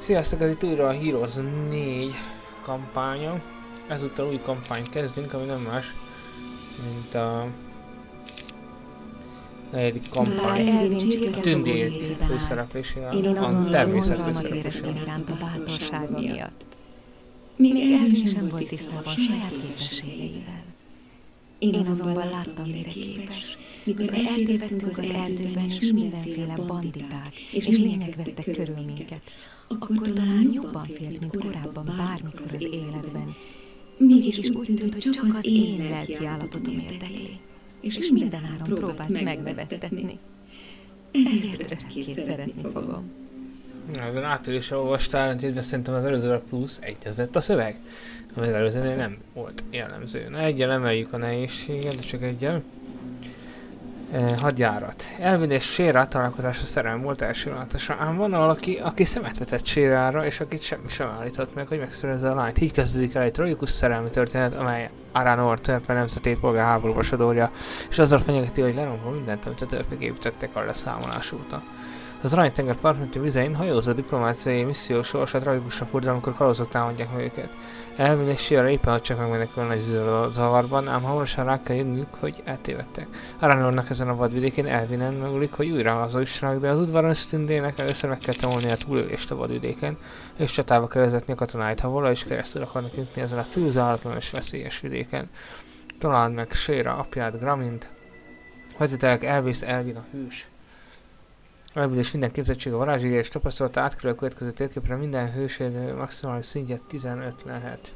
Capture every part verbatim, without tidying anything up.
Sziasztok, ez itt újra a Heroes négy kampánya. Ezúttal új kampányt kezdünk, ami nem más, mint a negyedik kampány. A Tündér főszereplésével, a természet főszereplésével. Iránt a bátorsága miatt. Még Elvin sem volt tisztában saját képességeivel. Én azonban láttam, mire képes, mikor eltévedtünk az erdőben, és mindenféle banditák és lények vettek körül minket. Akkor talán jobban félt, mint korábban bármikor az életben. Mégis úgy tűnt, hogy csak az én lelki állapotom érdekli, és mindenáron próbált megnevettetni. Ezért örökké szeretni fogom. Ezen átülésre olvastál, de szerintem az előzővel plusz egyezett a szöveg, ami az előzőnél nem volt jellemző. Na, egyel emeljük a nehézséget, de csak egyel. E, hadjárat. Elvin és Séra találkozása szerelem volt első látásra, ám van valaki, aki szemet vetett Sérára, és akit semmi sem állított meg, hogy megszerezze a lányt. Így kezdődik el egy tragikus szerelmi történet, amely Aranor törpe nemzeti polgárháborúba sodorja, és azzal fenyegeti, hogy lerombol mindent, amit a törpek építettek a leszámolás óta. Az Arany-tenger partmenti vizein hajózó diplomáciai misszió sorsa tragikusra fordul, amikor kalózok támadják meg őket. Elvin és Séra éppen, hogy csak megmenekül nagy zavarban, ám hamarosan rá kell jönnünk, hogy eltévedtek. Aranornak ezen a vadvidékén Elvinen megülik, hogy újra hazajussanak, de az udvaron Tündének először meg kell tanulni a túlélést a vadvidéken, és csatába kell vezetni a katonáit, ha vala is keresztül akarnak jutni ezen a civilizálhatlan és veszélyes vidéken. Találd meg Séra apját, Gramint, hagyjatok elvész Elvin a hős. Elből és minden képzettség a varázsigé és tapasztalata átkerül a következő térképre, minden hősérő maximális szintje tizenöt lehet.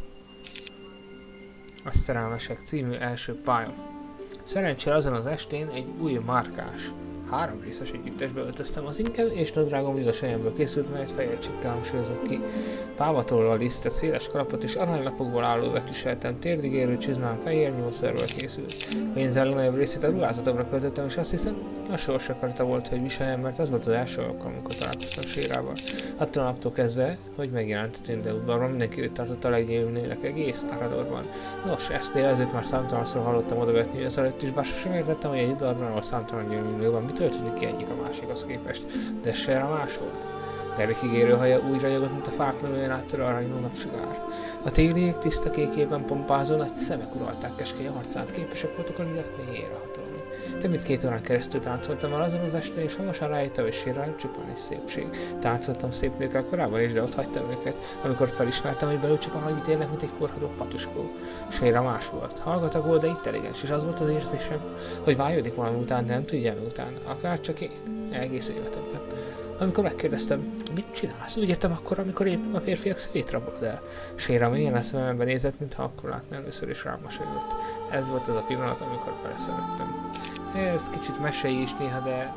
A Szerelmesek című első pálya. Szerencsére azon az estén egy új márkás, három részes együttesbe öltöztem, az inkább és nadrágom vigas fejemből készült, melyet fejegységkel hangsúlyozott ki. Pávatollal lisztet, széles kalapot és aranylapokból álló viseltem, térdig érő csizmám fehér nyolcszerről készült. Pénzzel legnagyobb részét a ruházatokra költöttem, és azt hiszem, a sors akarata volt, hogy viseljem, mert az volt az első alkalom, amikor találkoztam Sérával. Attól a naptól kezdve, hogy megjelent a Tündeudvarban, mindenki őt tartotta a leggyémülnének egész Aradorban. Nos, ezt élezőt már számtalanszor hallottam odavetni, az előtt is bár sosem értettem, hogy egy udvarban, ahol számtalan gyémülnő van, mi történik ki egyik a másikhoz képest, de Séra más volt. Derek ígérő haja úgy ragyogott, mint a fák lövőjén áttörő aranyú napsugár. A tégliek tiszta kékében pompázó nagy szemek uralták keskeny arcát, képesek voltak a lélek mélyére hatolni. Több mint két órán keresztül táncoltam el azon az estén, és hamarosan rájöttem, hogy Séra csupán is szépség. Táncoltam szép nőkkel korábban is, de ott hagytam őket, amikor felismertem, hogy belül csupán annyit érnek, mint egy korhadó fatuskó. Séra más volt. Hallgatag volt, de intelligens, és az volt az érzésem, hogy vágyódik valami után, de nem tudja mi utána. Akár csak én. Egész életemben. Amikor megkérdeztem, mit csinálsz? Úgy értem akkor, amikor éppen a férfiak szívét rabolod el. Séra mélyen a szemembe nézett, mintha akkor látna először is rám mosolygott. Ez volt az a pillanat, amikor beleszerettem. Ez kicsit mesei is néha, de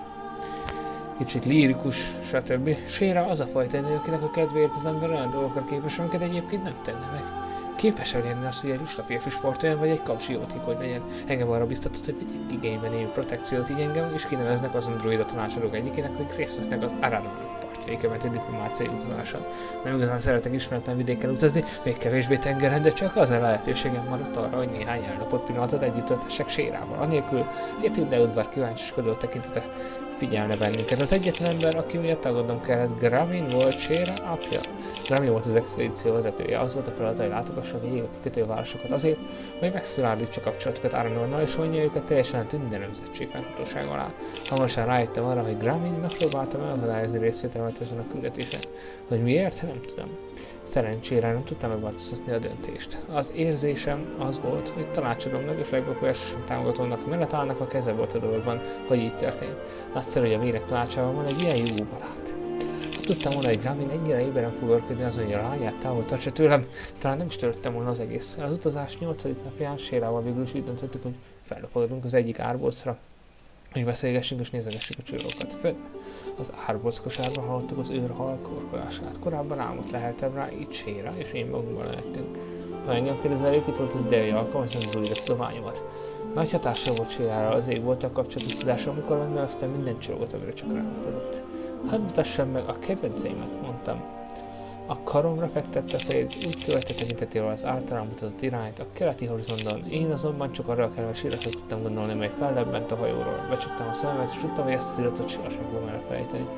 kicsit lírikus, stb. Séra az a fajta nő, akinek a kedvéért az ember olyan dolgokra képes, amiket egyébként nem tenne meg. Képes elérni azt, hogy egy lusta férfi sportoljon, vagy egy kapsi jótékony legyen. Engem arra biztatott, hogy egy igényben élő protekciót így engem, és kineveznek azon druida tanácsadók egyikének, hogy részt vesznek az Arador partjaikövet egy diplomáciai utazáson. Nem igazán szeretek ismeretlen vidéken utazni, még kevésbé tengeren, de csak az a lehetőségem maradt arra, hogy néhány elnapott pillanatot együtt töltessek Sérával. Anélkül, hogy Tündeudvar kíváncsiskodó tekintete figyelne bennünket. Az egyetlen ember, aki miatt aggódnom kellett, Gramin volt Séra apja. Gramin volt az expedíció vezetője, az volt a feladata, hogy látogasson végig a kikötővárosokat azért, hogy megszilárdítsa kapcsolatokat Aranornal és vonja őket teljesen Tünde nemzetség fennhatóság alá. Hamarosan rájöttem arra, hogy Gramin megpróbáltam elhadályozni részvételemet ezen a küldetésen. Hogy miért? Nem tudom. Szerencsére nem tudtam megváltoztatni a döntést. Az érzésem az volt, hogy tanácsadómnak és legbefolyásosabb támogatónak mellett állnak a keze volt a dologban, hogy így történt. Nagyszerű, hogy a vérek tanácsában van egy ilyen jó barát. Ha tudtam volna, hogy Gramin ennyire éberen fog örködni azon, hogy a lányát távol tartsa tőlem, talán nem is törődtem volna az egésszel. Az utazás nyolcadik napján Sérával végül is úgy döntöttük, hogy fellapodunk az egyik árbolcra, hogy beszélgessünk és nézegessük a csillókat. Fönn az árbolc kosárban hallottuk az őrhal korkolását. Korábban álmot leheltem rá, így Séra, és én magunkban lehettünk. Ha engem kérdezel, épított az idei alkalom, az nem az újra tudományomat. Nagy hatással volt Sérára, az ég volt a kapcsolatos tudásom, amikor megneveztem minden csillagot, amire csak rámutatott. Hadd mutassam meg a kedvenceimet, mondtam. A karomra fektette a fejét, úgy követte tekintetével az általán mutatott irányt a keleti horizonton. Én azonban csak arra a kellemes életre tudtam gondolni, mely fellebbent a hajóról. Becsuktam a szememet, és tudtam, hogy ezt az iratot sohasem fogom elfelejteni.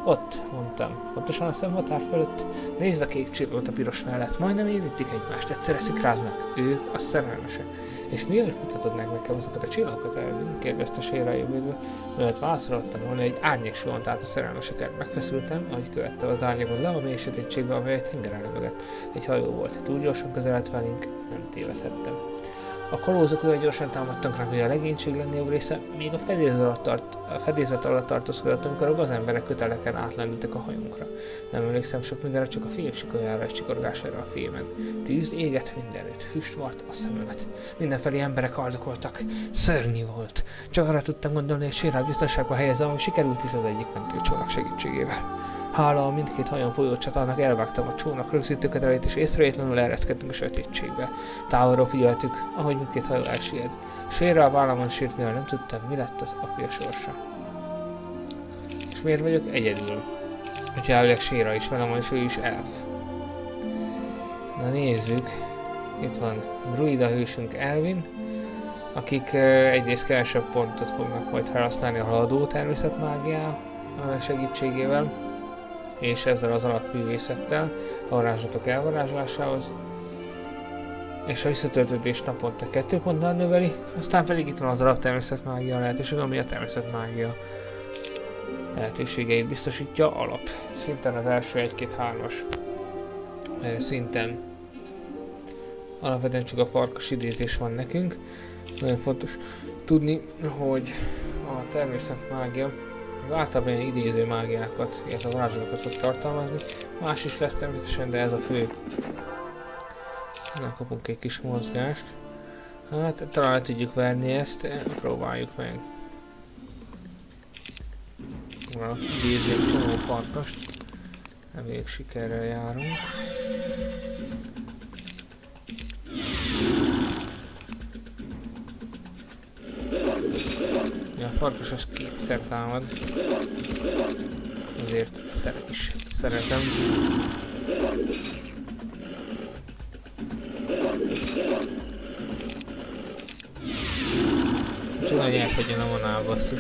Ott, mondtam, pontosan a szemhatár fölött. Nézd a kék csillagot a piros mellett, majdnem érintik egymást, egyszerre szikráznak. Ők a szerelmesek. És miért mutatod meg nekem azokat a csillagokat, Elvin? Kérdezte Séra jövőből, mielőtt válaszolhattam volna, egy árnyék suhant át a szerelmeseket. Megfeszültem, ahogy követte az árnyékon le a mély sötétségbe, amely tengeren lebegett. Egy hajó volt, túl gyorsan közelett velünk, nem tévedhettem. A kalózok olyan gyorsan támadtak rá, hogy a legénység lenni jobb része még a fedélzet alatt, tart, a fedélzet alatt tartózkodott, amikor a gazemberek köteleken átlendültek a hajónkra. Nem emlékszem sok mindenre, csak a fény sikoljára és csikorgására a fémen. Tűz égett mindenütt, füst mart a szememet. Mindenfelé emberek haldokoltak. Szörnyű volt. Csak arra tudtam gondolni, hogy Sérát biztonságba helyezem, ami sikerült is az egyik mentőcsónak segítségével. Hála a mindkét hajón folyó csatának elvágtam a csónak rögzítőket elét, és észrevétlenül ereszkedtünk a sötétségbe. Távolról figyeltük, ahogy mindkét hajó elsied. Sérre a vállamon sírt, mivel nem tudtam, mi lett az apja sorsa. És miért vagyok egyedül? Hogyha elvileg Séra is velem van, és ő is elf. Na nézzük. Itt van druida hősünk Elvin, akik uh, egyrészt kevesebb pontot fognak majd felhasználni a haladó természetmágia segítségével, és ezzel az alapművészettel a varázslatok elvarázslásához, és a visszatöltődés naponta kettő pontnál növeli, aztán pedig itt van az alaptermészetmágia lehetőség, ami a természetmágia lehetőségeit biztosítja alap. Szinten az első egy-két-hármas szinten alapvetően csak a farkas idézés van nekünk. Nagyon fontos tudni, hogy a természetmágia az általában ilyen idéző mágiákat, illetve a varázslatokat fog tartalmazni. Más is lesz természetesen, de ez a fő. Na, kapunk egy kis mozgást. Hát talán le tudjuk verni ezt, próbáljuk meg. Na, idéző egy csomó farkast. Elég sikerrel járunk. Ja, a farkas az kétszer támad. Azért szeret is szeretem. Tudom, hogy elfogyjon a manál, basszus.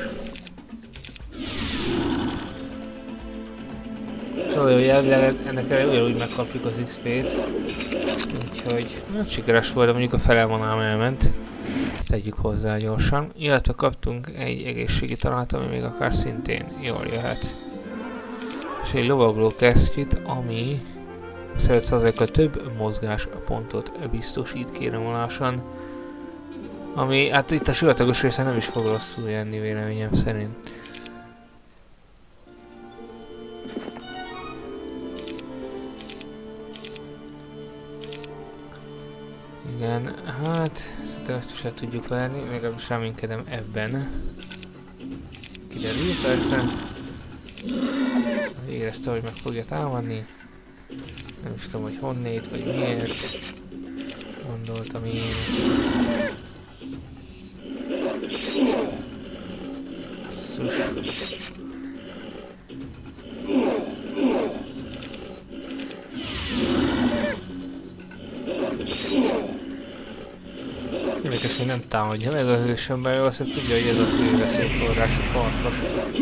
Szóval jó, ennek ugyanúgy megkapjuk az iksz pét. Úgyhogy nem sikeres volt, de mondjuk a fele manám elment. Tegyük hozzá gyorsan. Illetve kaptunk egy egészségi találat, ami még akár szintén jól jöhet. És egy lovagló kesztyűt, ami huszonöt százalékkal több mozgás pontot biztosít, kérem alásan. Ami, hát itt a sivatagos része nem is fog rosszul jönni véleményem szerint. Igen, hát szerintem ezt is el tudjuk verni, legalábbis reménykedem ebben. Kiderül persze. Érezte, hogy meg fogja támadni. Nem is tudom, hogy honnét, vagy miért. Gondoltam én. Basszus. Érdekes, hogy nem támadja meg a hősöm, mert valószínűleg tudja, hogy ez a fő veszélyforrás a farkas.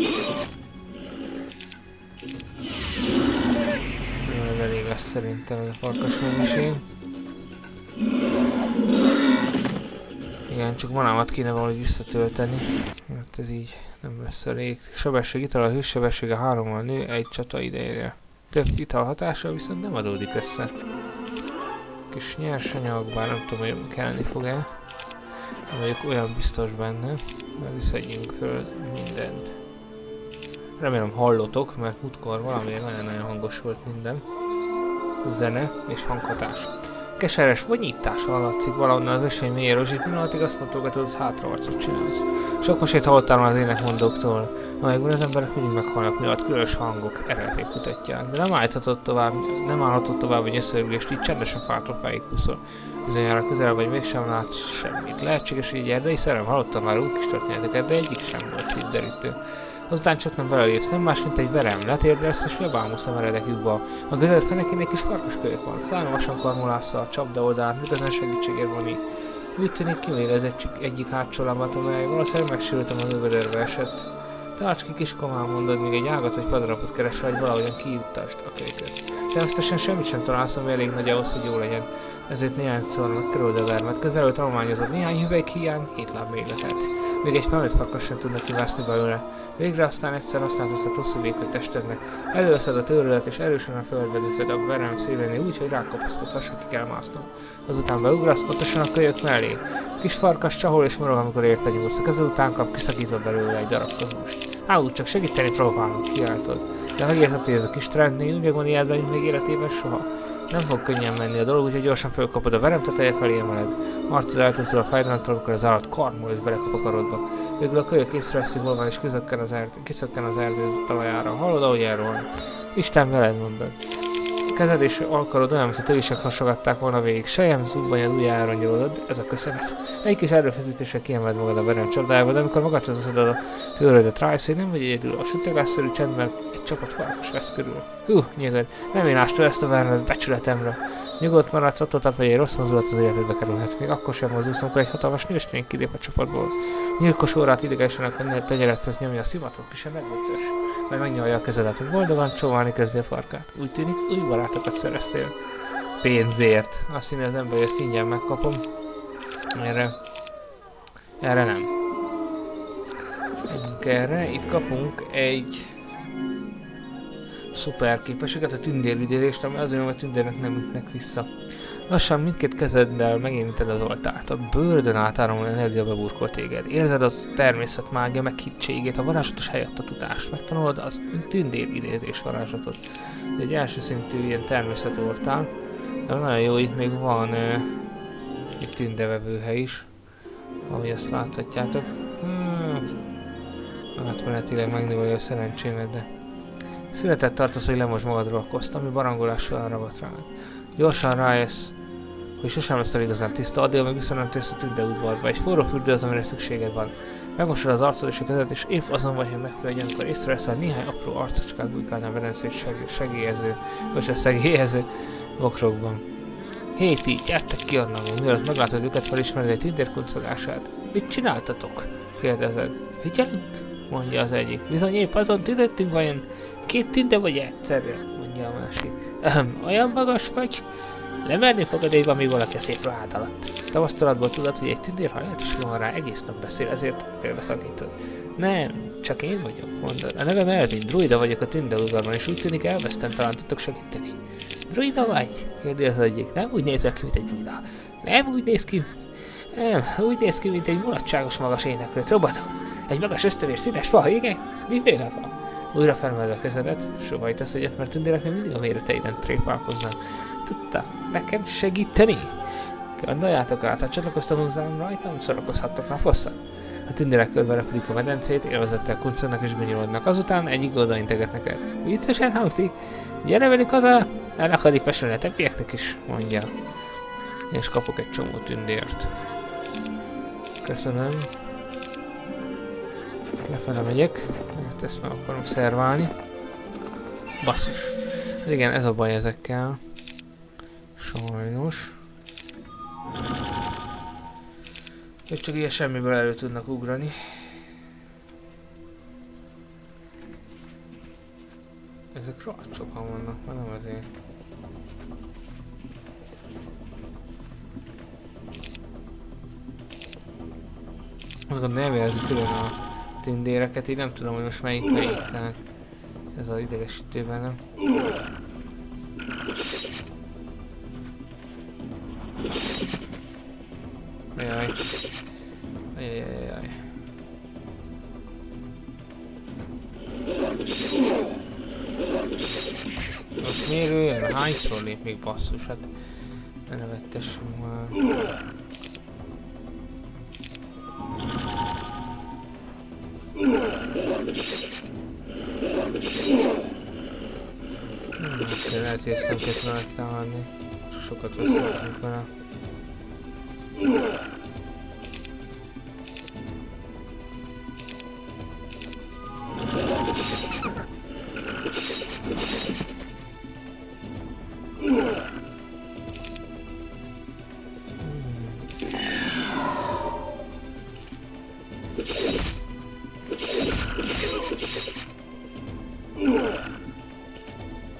Ez elég lesz szerintem ez a farkas mennyiség. Igen, csak manámat kéne valahogy visszatölteni, mert ez így nem lesz elég. Sebesség ital, a hőssebessége hárommal nő egy csata idejére. Több ital hatással viszont nem adódik össze. Kis nyersanyag, bár nem tudom, hogy kelleni fog-e. Vagyok olyan biztos benne, mert szedjünk föl mindent. Remélem hallotok, mert múltkor valamiért nagyon-nagyon hangos volt minden. Zene és hanghatás. Keseres vagy nyitás hallatszik valahonnan az esély mélyéről, és egy pillanatig azt mutogatod, hogy hátraarcot csinálsz. Sok mesét hallottál már az énekmondóktól, amelyekben az emberek mindig meghalnak miatt különös hangok eredetét kutatják, de nem állhatott tovább, nem állhatott tovább egy összeörülést, így csendesen fátropáig puszol. Bizonyára közel vagy mégsem látsz semmit. Lehetséges, hogy egy erdei szerem, hallottam már úgy kis történeteket, de egyik sem volt szívderítő. Azután csak nem belelépsz, nem más, mint egy verem, letérdelsz és lebámulsz a meredek lyukba. A gödör fenekén egy kis farkaskölyök van, szállalmasan karmolásza a csapda oldalát, miközben segítségért voni. Úgy tűnik, kimérez egy egyik hátsó lábát, amely valószínűleg megsérültem az övödörbe esett. Tarts ki kis komán, mondod, még egy ágat vagy padarapot keresel, vagy valahogyan kijuttasd a kölyköt. Természetesen semmit sem találsz, ami elég nagy ahhoz, hogy jó legyen. Ezért néhány szor megkerüld a vermet. Közelről tanulmányozott néhány hüvelyk hiány, hét láb még lehet. Még egy felnőtt farkas sem tudnak kivászni belőle. Végre aztán egyszer használt azt a hosszú vékony testednek. Előveszed a törőlet és erősen a földbe döföd a verem szélénél úgy, hogy rákapaszkodhassa, ki kell másznom. Azután beugrasz, pontosan a kölyök mellé. A kis farkas csahol és morog, amikor érte nyúlsz. Ezután kap kiszakítva belőle egy darab húst. Á, úgy csak segíteni próbálok, kiáltod. De megérted, hogy ez a kis trendnél úgy megvan ilyetben, mint még életében soha. Nem fog könnyen menni a dolog, úgyhogy gyorsan fölkapod a verem teteje felé emeled. Martod eltúltul a fájdalomtól, amikor az állat karmol és belekap a karodba. Végül a kölyök észreveszi, hol van, és kiszökken az, erd kiszökken az erdő talajára. Hallod, ahogy elrohan? Isten veled, mondod. A kezed és alkarod olyan, mint a tövisek hasogatták volna végig. Sejem zubbanyad ujjára nyúlod, ez a köszönet. Egy kis erőfeszítéssel kiemeld magad a verem csapdájába, de amikor magadhoz oszod a tőrödet, rájössz, hogy nem vagy egyedül. A sütögásszerű csendben egy csapat farkas vesz körül. Hú, nyugodt, nem én ástól ezt a vermet becsületemre. Nyugodt maradsz, attól tart, hogy egy rossz mozdulat az életedbe kerülhet. Még akkor sem mozdulsz, amikor egy hatalmas nőstény kilép a csapatból. Nyilkos órát idegesen a tenyerethez nyomja a szivatot, ki sem megötös. Majd megnyalja a kezedet, hogy boldogan csóválni kezdi a farkát. Úgy tűnik, új barátokat szereztél. Pénzért. Azt hinni az ember, hogy ezt ingyen megkapom. Erre... Erre nem. Megyünk erre. Itt kapunk egy... szuper képességet, a tündérvidézést, ami azért, hogy a tündérnek nem ütnek vissza. Lassan mindkét kezeddel megérinted az oltárt. A bőrödön átáramló energia beburkol téged. Érzed az természet mágia meghittségét, a varázslatos helyett a tudást. Megtanulod az tündérvidézés varázslatot. Ez egy első szintű ilyen természetoltár. De nagyon jó, itt még van uh, egy tündevevőhely is, ami ezt láthatjátok. Hmm. Átmenetileg megnöveli a szerencsémet, de... Született tartasz, hogy lemosd magadról a koszt, ami barangolással ragadt rád. Gyorsan rájössz, hogy sosem leszel igazán tiszta, addig, amíg viszont nem térsz a tündeudvarba. Egy forró fürdő az, amire szükséged van. Megmosod az arcod és a kezed, és épp azon vagy, hogy megfelelj, amikor észrevesz, hogy néhány apró arcocskát bujkálna a verencét seg segélyező, vagy a szegélyező bokrokban. Hé, ti, gyertek ki onnan, még mielőtt meglátod őket, felismered egy tündérkuncogását. Mit csináltatok? Kérdezed. Figyelünk? Mondja az egyik. Bizony épp azon tűnöttünk vajon. Két tünde vagy egyszerre? Mondja a másik. Ahem, olyan magas vagy? Lemerni fogod éva, amíg valaki a szép ruhád alatt. Tapasztalatból tudod, hogy egy tündér, ha lehet is van rá, egész nap beszél, ezért félbeszakítod. Nem, csak én vagyok, mondod. A nevem Elvin, druida vagyok a tündeudvarban, és úgy tűnik elvesztem, talán tudtok segíteni. Druida vagy? Kérdi az egyik. Nem úgy nézel ki, mint egy druida. Nem úgy néz ki. Nem, úgy néz ki, mint egy mulatságos magas éneklő. Robadó. Egy magas ösztövér színes fa, igen? Miféle fa? Újra felmeled a kezedet, sóhajtasz egyet, mert tündérek még mindig a méreteiden tréfálkoznak. Tudta, nekem segíteni? Gondoljátok át, ha csatlakoztam hozzám rajtam, szórakozhattok már fosszat. A tündérek körbe repülik a medencét, élvezettel kuncognak és gonyolodnak, azután egyik oda integet neked. Viccesen hangzik? Gyere velük haza! El akadik mesélni a többieknek is, mondja. És kapok egy csomó tündért. Köszönöm. Lefele megyek, mert ezt meg akarom szerválni. Basszus. Igen, ez a baj ezekkel. Sajnos. Ők csak ilyen semmiből elő tudnak ugrani. Ezek rohadt sokan vannak, már nem azért. Azt gondolom, nem jelzik külön a tündéreket, így nem tudom, hogy most melyik melyik, tehát ez az idegesítőben nem. Ajaj. Ajajajajaj. Most miért ő jön? Hányszor lép még basszus? Hát ne nevettessünk már. Hmm, lehet, hogy ezt nem kell volna támadni. Sokat beszéltünk vele.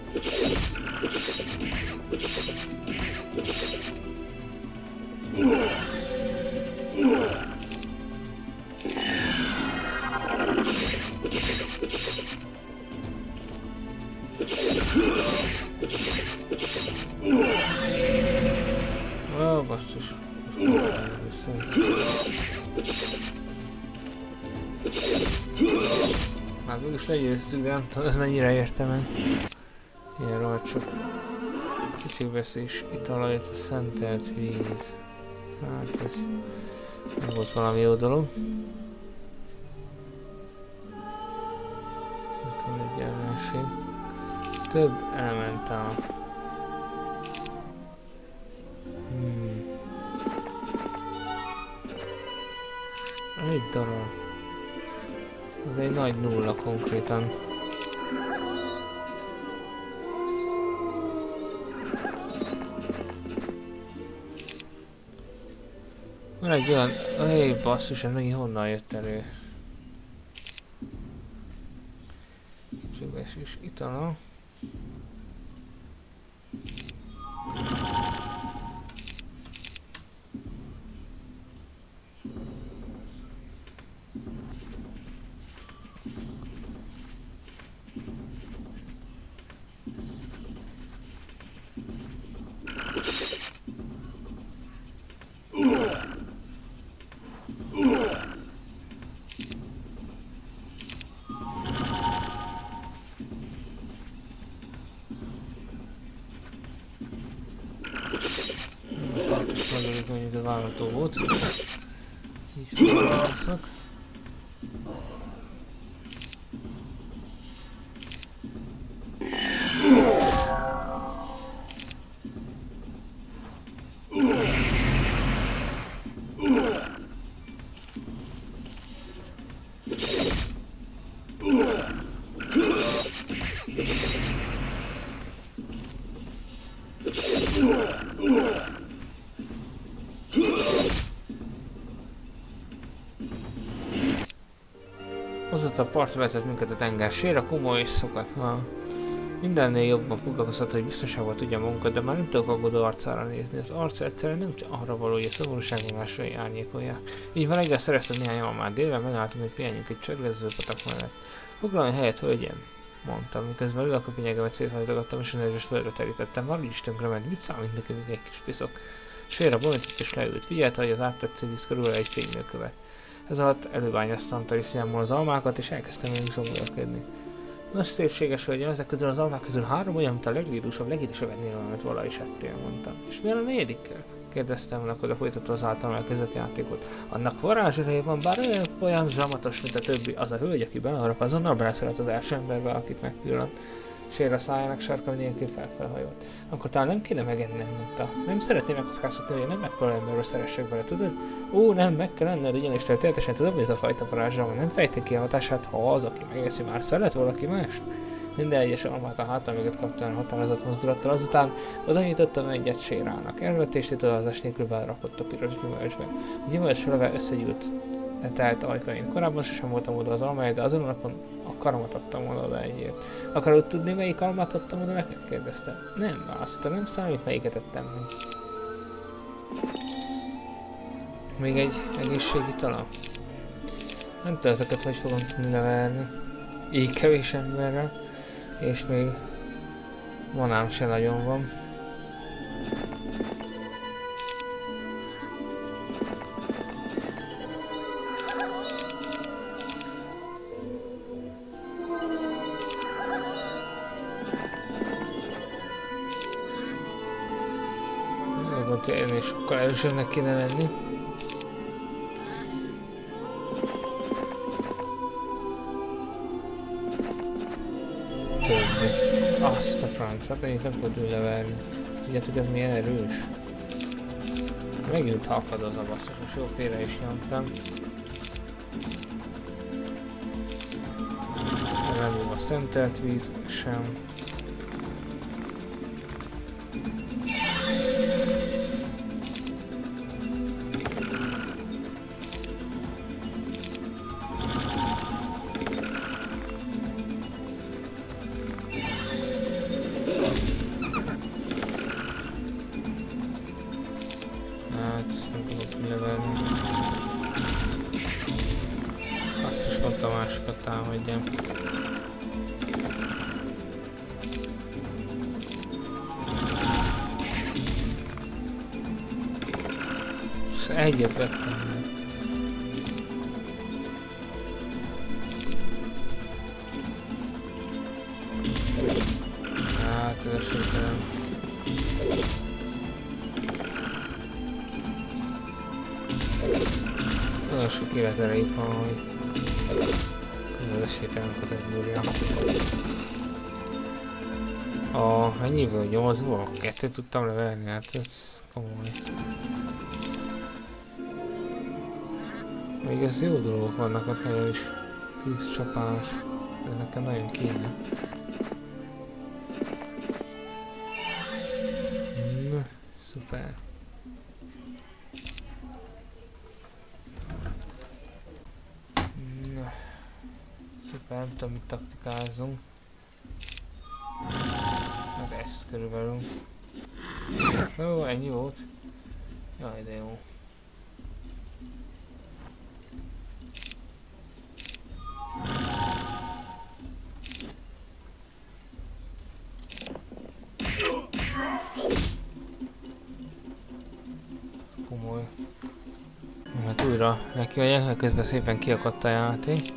Ó, basszus. Már mégis legyőztük, de nem tudom, ez mennyire értem el. Ilyen rohadt sok kicsikbeszés italajt, a szentelt víz. Hát ez nem volt valami jó dolog. Itt van egy ellenség. Több elementál. Hmm. Egy darab. Ez egy nagy nulla konkrétan. Van egy olyan... Éj, basszus, ez megint honnan jött elő? Csöves itala. Mondjuk a várható volt. Így foglalkozok. Azóta a partra vetett minket a tenger, sér a komoly és szokat. Na, mindennél jobban foglalkozhat, hogy biztonságban tudja magunkat, de már nem tudok aggódó arcára nézni. Az arca egyszerűen nem csak arra való, hogy a szomorúságban másrai árnyékolják. Így van, reggel szereztem néhány almát, délben megálltunk, hogy pihenjünk egy csörgező patak mellett. Foglalni helyet, hölgyem, mondtam, miközben ül a köpényegemet széthajtogattam és a nedves földre terítettem. Már is tönkre ment, mit számít nekünk egy kis piszok? Sér a borított és leült, figyelte, hogy az áttetsző víz körül egy fényműkövet. Ez alatt előbányoztam tarisznyámmal az almákat, és elkezdtem én zsongolkodni. Nos, szépséges hölgyem, ezek közül az almák közül három olyan, mint a leglédúsabb, legédesebb ennél, amit valaha is ettél, mondtam. És miért a negyedikkel? Kérdeztem, akkor folytatta az általam elkezdett játékot. Annak varázsereje van, bár olyan, olyan zsamatos, mint a többi, az a hölgy, aki beleharap, azonnal beleszeret az első emberbe, akit megpillant. Sér a szájának sarka nélkül felfelhajolt. Akkor talán nem kéne megennem, mondta. Nem szeretném megkockáztatni, hogy nem megfelelő emberről szeressek bele, tudod? Ó, nem, meg kell enned, ugyanis történetesen tudom, hogy ez a fajta varázsra, nem fejtik ki a hatását, ha az, aki megeszi, már szeret valaki más. Minden egyes almát a hátam mögött kaptam határozott mozdulattal, azután oda nyitottam egyet Sérának. Elvetést utazás nélkül belerakott a piros gyümölcsbe. A gyümölcs leve összegyűlt telt ajkain. Korábban sosem voltam oda az almáért, de azon napon a karomat adtam volna oda egyért. Akarod tudni, melyik almát adtam oda neked? Kérdezte. Nem, válaszolta, nem számít, melyiket ettem meg. Még egy egészségitala? Nem tudom, ezeket hogy fogom tudni leverni. Így kevés emberrel. És még manám se nagyon van. Ennél sokkal erősebbnek kéne lenni. Többi. Azt a francot, én nem tudod leverni. Tudjátok, ez milyen erős? Megint halkad az a basszus, most jó félre is nyomtam. Nem jó a szentelt víz sem. támadjam. És egyet vettem. Hát ez esélytelen. Nagyon sok életerejük van, hogy ez esélytelen kategória. A mennyiből? nyolcból? Kettőt tudtam leverni, hát ez komoly. Még ez jó dolgok vannak ott nagyon is. tíz csapás. Ez nekem nagyon kéne. Na, szuper. Na, szuper, nem tudom, mit taktikázunk. Hát ezt körülbelül. Jó, ennyi volt. Jaj, de jó. Komoly. Hát újra neki megyek, közben szépen kiakadt a játék.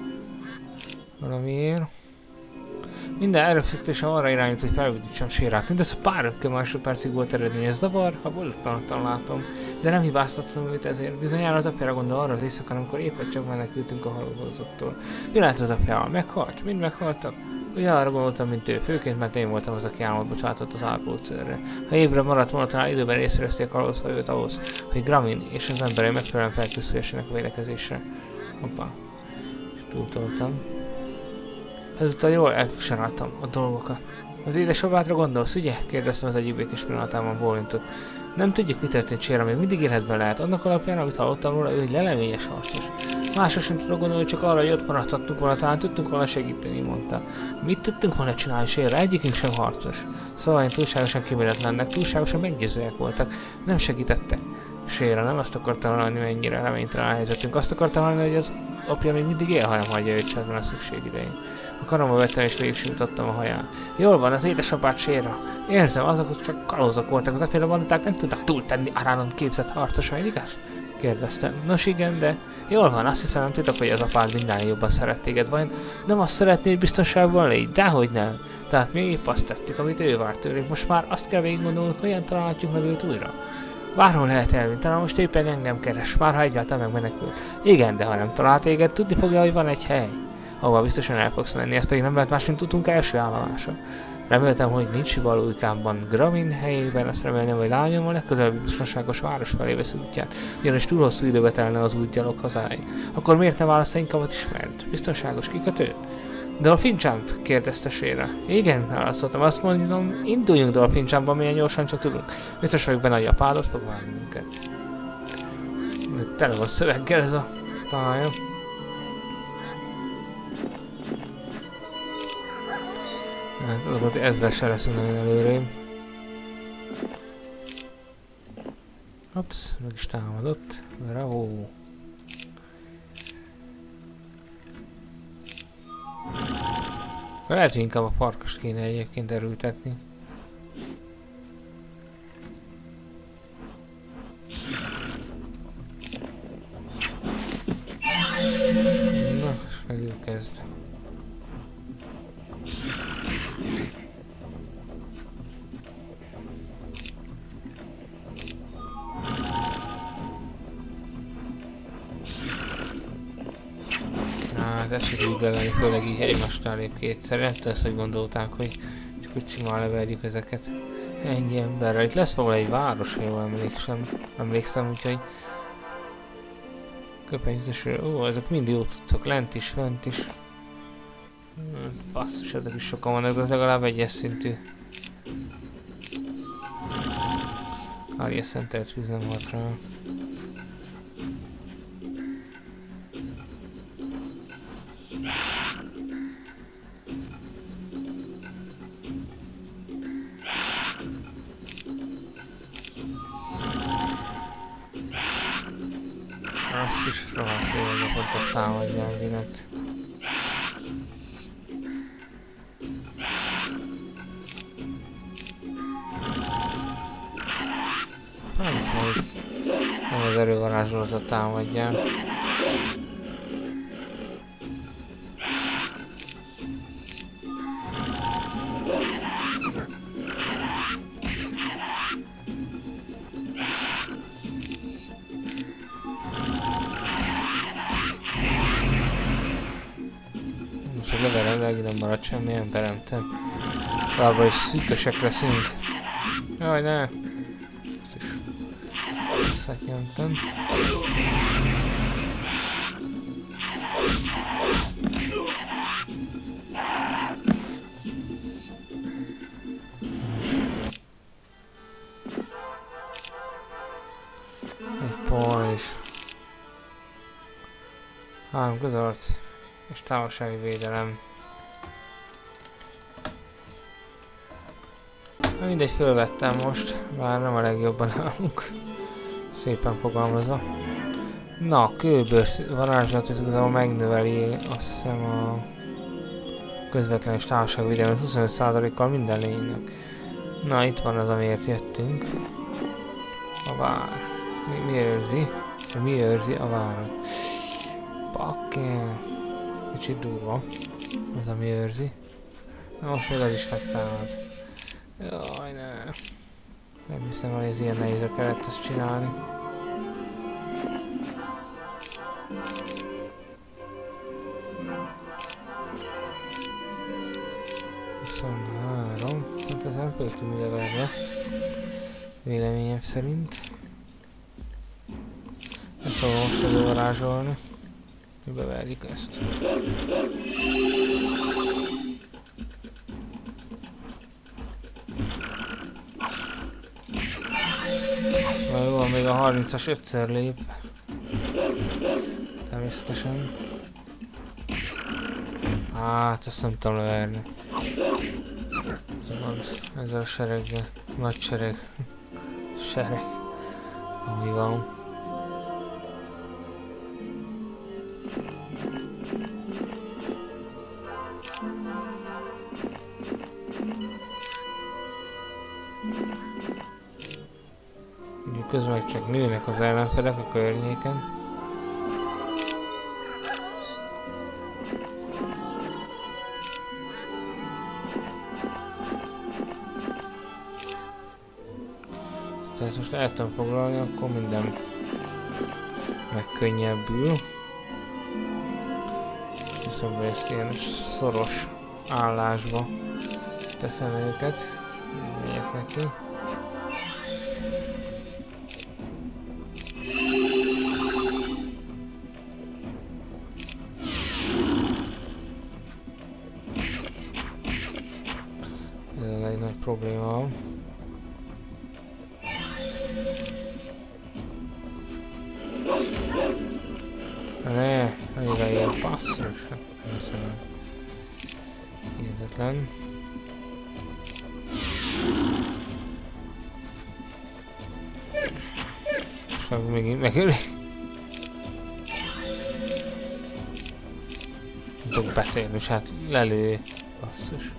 Valamiért. Minden erőfeszítése arra irányult, hogy felvidítsem Sérát. Mindez a pár másodpercig volt eredményes zavar, ha boldottalantan látom. De nem hibáztattam őt ezért. Bizonyára az apjára gondol arra az éjszakán, amikor éppen csak menekültünk a halálhozottól. Mi lehet az apjával? Meghalt? Mind meghaltak? Ugye arra gondoltam, mint ő, főként, mert én voltam az, aki álmot bocsátott az árpócőrre. Ha ébre maradt volna, talán időben észreveszték a őt ahhoz, hogy Gramin és az emberei megfelelően felkészüljessenek a védekezésre. Hoppá. És túltoltam. Ezután jól elfusaráltam a dolgokat. Az édesapádra gondolsz, ugye? Kérdeztem az egyik békés pillanatában bólintott. Nem tudjuk, mi történt Séra, még mindig életben lehet. Annak alapján, amit hallottam róla, ő egy leleményes harcos. Másra sem tudok gondolni, csak arra, hogy ott maradhattunk volna, talán tudtunk volna segíteni, mondta. Mit tudtunk volna csinálni, Séra? Egyikünk sem harcos. Szóval én túlságosan kiméletlennek, túlságosan meggyőzőek voltak. Nem segítettek. Séra nem azt akarta hallani, mennyire reménytelen a helyzetünk. Azt akarta hallani, hogy az apja még mindig él, ha nem hagyja őt sem a szükség idején. A karomba vettem és végigsimítottam a haján. Jól van, az édesapád Séra. Érzem, azok csak kalózok voltak, az efféle bandák nem tudnak túltenni Aránon képzett harcosain, igaz? Kérdeztem. Nos igen, de jól van, azt hiszem nem tudok, hogy az apád minden jobban szeret téged, vagy nem azt szeretné, hogy biztonságban légy, dehogy nem. Tehát mi épp azt tettük, amit ő várt tőlünk. Most már azt kell végig gondolnunk, hogyan találhatjuk meg őt újra. Bárhol lehet elvinni, talán most éppen engem keres, már ha egyáltalán megmenekült. Igen, de ha nem talál téged, tudni fogja, hogy van egy hely, ahova biztosan el fogsz menni, ez pedig nem lehet más, mint tudunk első állomása. Reméltem, hogy nincs valójában Gramin helyében, azt remélem, hogy lányom a legközelebbi biztonságos város felé vesz útját, ugyanis túl hosszú időbe telne az út gyalog hazáig. Akkor miért ne válasz inkább az ismert? Biztonságos kikötő? Dolphin Jump? Kérdezte Séra. Igen, válaszoltam, azt mondom, induljunk Dolphin Jumpba, milyen gyorsan csak tudunk. Biztos vagyok benne, hogy a pálot fog várni minket. Tele van szöveggel ez a pálya. Hát azokat ezzel se leszünk nagyon előrém. Ups, meg is támadott. Bravo. Lehet, hogy inkább a farkast kéne egyébként erőltetni. Na, és meg ő kezd. Hát ezt tudjuk levenni, főleg így egymásnál lép kétszer. Nem tudom ezt, hogy gondolták, hogy csak úgy simán leverjük ezeket ennyi emberrel. Itt lesz valahol egy város, ha jól emlékszem, emlékszem, úgyhogy köpenyzésről. Ó, ezek mind jó cuccok, lent is, fent is. Hmm, basszus, ezek is sokan vannak, de az legalább egyes szintű. Kárja szentelt víz nem volt rá. Azt is rohadt tényleg, pont azt támadják direkt. Hát ez még nem az erővarázsolatot támadják. Most a levelemleg nem maradt semmilyen peremten. Továbbra is szűkösek leszünk. Jaj, ne! Visszatjöntem. Egy pajzs. Három közart. És távolsági védelem. Na mindegy, fölvettem most, bár nem a legjobban állunk. Szépen fogalmazva. Na, kőbőr varázslat, ez igazából megnöveli azt hiszem a közvetlen és távolságvédelmet huszonöt százalékkal minden lénynek. Na, itt van az, amiért jöttünk. A vár. Mi, mi őrzi? Mi őrzi a várat? Pakke. Kicsit durva. Az, ami őrzi. Na, most még az is megtámad. Jaj, ne. Nem hiszem, hogy ez ilyen nehéz a kellett ezt csinálni. huszonhárom. Hát ez nem fogjuk tudni leverni ezt. Véleményem szerint. Nem fogom most elővarázsolni. Beverjük ezt. Na jó, még a harmincas ötször lép. Természetesen. Hát, ezt nem tudom leverni. Ezzel a sereggel. Nagy sereg. Sereg. Ami van. Közben meg csak nőnek az ellenfelek a környéken. Ha ezt most el tudom foglalni, akkor minden megkönnyebbül. Viszont ezt ilyen szoros állásba teszem őket. Megyek neki. Probléma van. Ne, annyira ilyen passzos. Nem hiszem. Hihetetlen. És akkor megint megöli. Nem tudok betérni, és hát lelő. Passzos.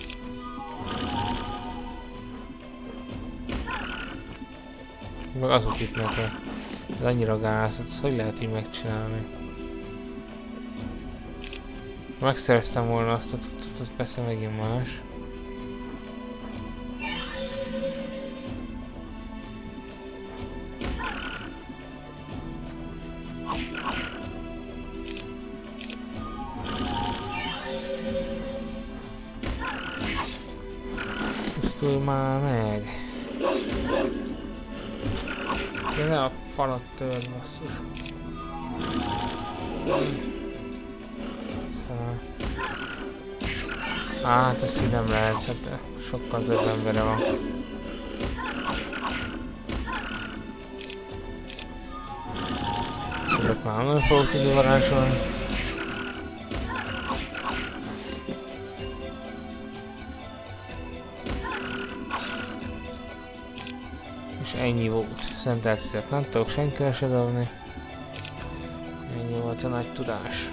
Meg azok itt nekem. Ez annyira gáz, hogy hogy lehet így megcsinálni? Ha megszereztem volna azt, az persze megint más. Ezt túl már meg. De ne a falat törd, basszus. Szóval... Hát ezt így nem lehet, hát sokkal több embere van. Ezek már nem fogok tudni varázsolni. És ennyi volt. Szentelt vizet nem tudok senkivel se dobni. Ennyi volt a nagy tudás.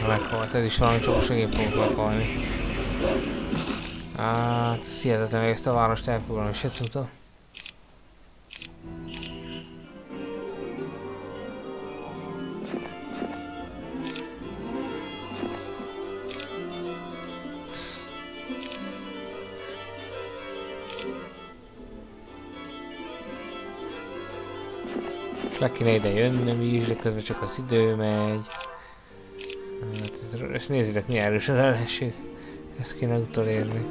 meghalt, ez is valami csak segély fogok meghalni. Hát, ez hihetetlen, hogy ezt a várost elfoglalni se tudta. Le kéne ide jönnöm is, de közben csak az idő megy. Hát ez, ezt nézzétek, milyen erős az ellenség. Ezt kéne utolérni.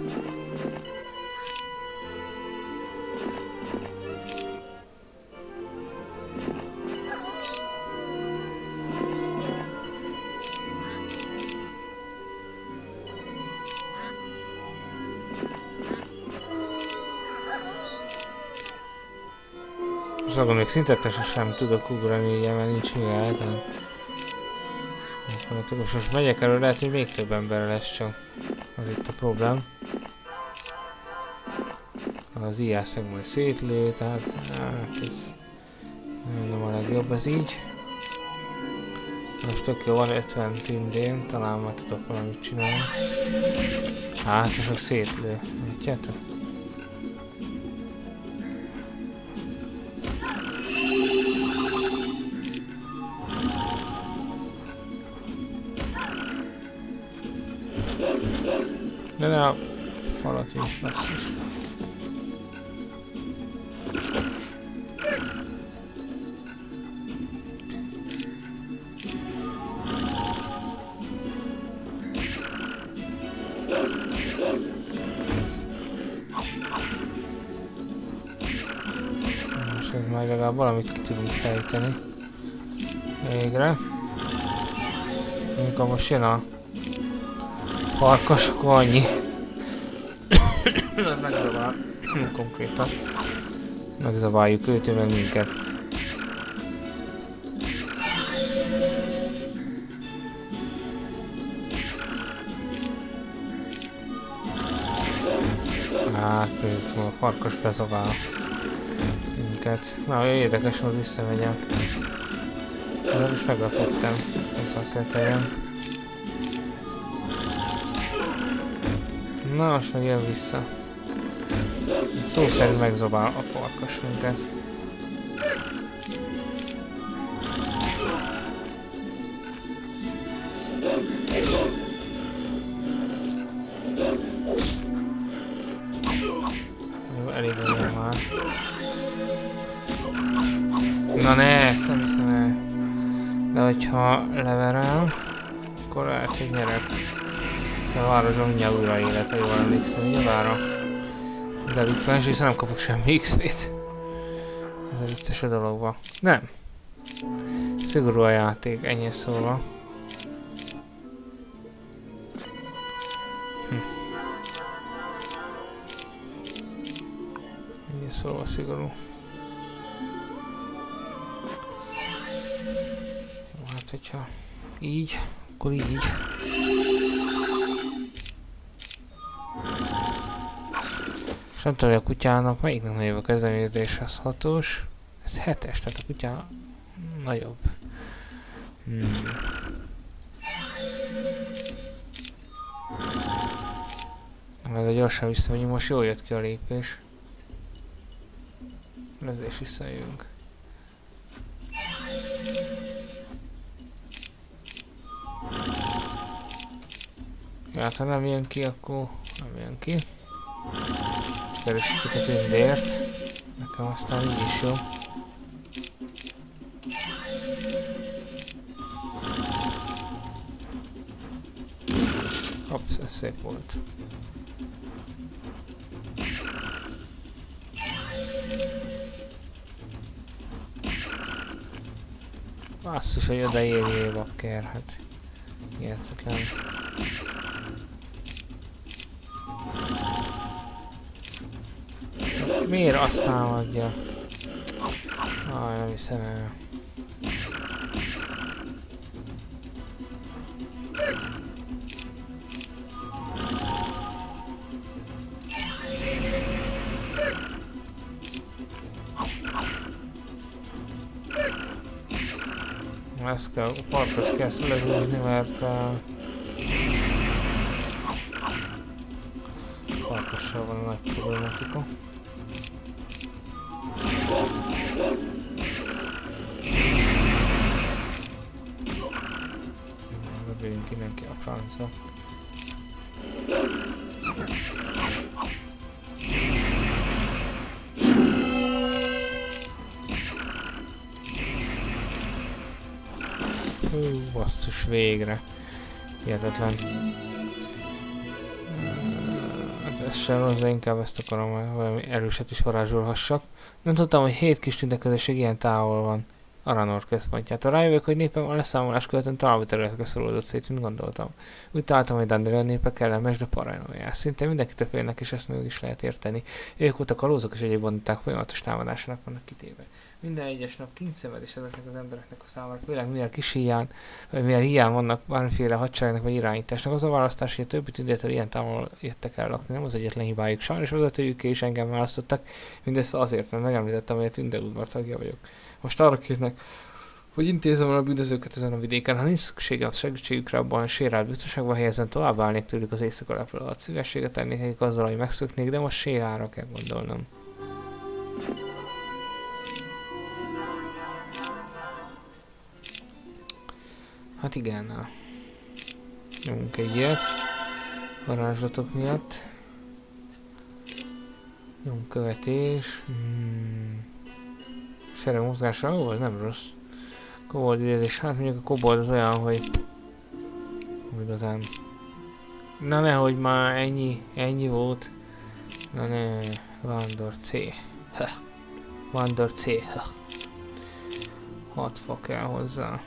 Szóval még szintetesen sem tudok ugrani, ugye, mert nincs mivel, tehát... Most, most megyek elő, lehet, hogy még több ember lesz csak. Az itt a problém. Az ijász meg majd szétlő, tehát... Hát ez... Nem a legjobb az így. Most tök jó, van ötven tündén, talán már tudok valamit csinálni. Hát, ez a szétlő, látjátok? De ne a falat is lesz is. Most ez majd legalább valamit ki tudunk fejteni. Végre. Amikor most jön a farkas, akkor annyi. Megzabál. Konkrétan. Megzabáljuk őt, ő meg minket. Hát, például a farkas bezabál minket. Na, érdekes, hogy visszamegyem. Ezzel is meglepődtem. Hozzá kell tegyem. Na, most meg jön vissza. Szó szerint megzabál a farkas minket. Jó, elég olyan már. Na ne, ezt nem hiszem el. De hogyha leverem, akkor lehet, hogy nyerek. A városban mindjárt újra élet, ha jól emlékszem, így a vára. De vicces, hiszen nem kapok semmi iksz pét. Ez a vicces a dologban. Nem. Szigorú a játék, ennyi szólva. Hm. Ennyi szólva szigorú. Hát, hogyha így, akkor így. És nem tudom, hogy a kutyának melyiknek nagyobb a kezdeményezés, az hatós. Ez hetes, tehát a kutya nagyobb. Hmm. De gyorsan visszamegyünk, most jól jött ki a lépés. Ezzel is visszajövünk. Hát ha nem jön ki, akkor nem jön ki. Keresítjük a tündért. Nekem aztán így is jó. Hopsz, ez szép volt. Basszus, hogy odaérjél, bakker, hát. Hihetetlen. Miért azt támadja? Ah, nem hiszem el. Ezt kell, a farkas kell lezúzni, mert uh, farkassal van a nagy problematika. Bevegyünk mindenki a francba. Hú, basszus, végre. Hihetetlen. Hát ez sem rossz, de inkább ezt akarom, hogy valami erőset is varázsolhassak. Nem tudtam, hogy hét kis tündeközösség ilyen távol van Aranor központjától. Rájövök, hogy népem a leszámolás követően találó területekre szorulódott szét, mint gondoltam. Úgy találtam, hogy Dandelion népe kellemes, de paranoiás. Szinte mindenkitől félnek, és ezt még is lehet érteni. Ők óta kalózok és egyéb banditák folyamatos támadásának vannak kitéve. Minden egyes nap kényszenvedés ezeknek az embereknek a számára, főleg mivel kis hiány, vagy mivel hiány vannak bármiféle hadseregnek vagy irányításnak. Az a választás, hogy a többi tündértől ilyen távol jöttek el lakni, nem az egyetlen hibájuk. Sajnos vezetőjük és engem választottak, mindez azért, mert megemlítettem, hogy a tünderudvar tagja vagyok. Most arra kérnek, hogy intézem a bűnözőket ezen a vidéken, ha nincs szüksége a segítségükre, abban sérált biztonságban helyezen tovább állnék tőlük az éjszaka leprodott szívességet tennék nekik azzal, hogy megszöknék, de most sérára kell gondolnom. Hát igen, nyomunk egy ilyet, varázslatok miatt. Nyomkövetés. Hmm. Sereg mozgásra, ó, ez nem rossz. Kobold idézés, hát mondjuk a kobold az olyan, hogy... igazán... Na nehogy már ennyi, ennyi volt. Na ne, Vándor C. Ha. Vándor C. Ha. Hat fa kell hozzá.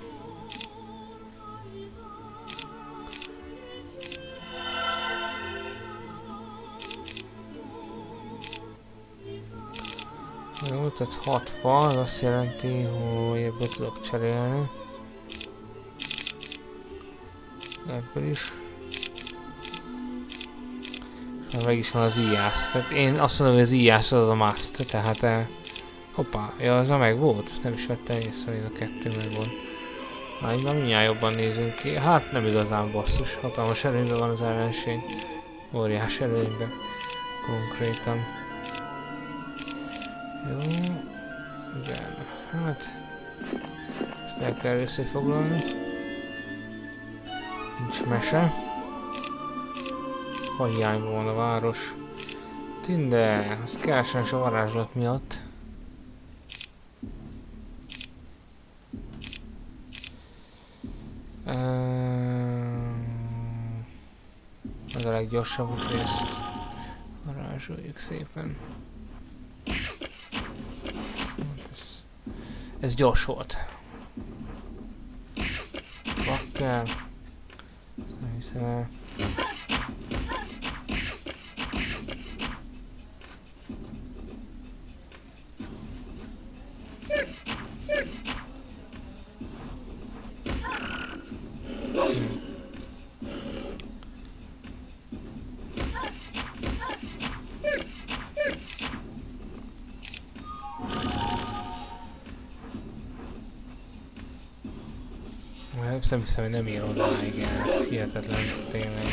Jó, tehát hat fa, az azt jelenti, hogy ebből tudok cserélni. Ebből is. És meg is van az íjász. Tehát én azt mondom, hogy az íjász az a must, tehát... Eh, hoppá, ja, az a meg volt, nem is vettem észre, hogy a kettő meg volt. Na, így már mindjárt jobban nézünk ki. Hát nem igazán basszus, hatalmas előnyben van az ellenség. Óriás előnyben. Konkrétan. Jó, igen, hát ezt el kell összefoglalni. Nincs mese. Ha hiányban van a város. Tinde, az kell sajnos a varázslat miatt. Ez a leggyorsabb, úgyhogy ezt varázsoljuk szépen. Ez gyors volt. Bakkel. Nem hiszem el. Nem hiszem, hogy nem ír oda, igen, hihetetlen tényleg.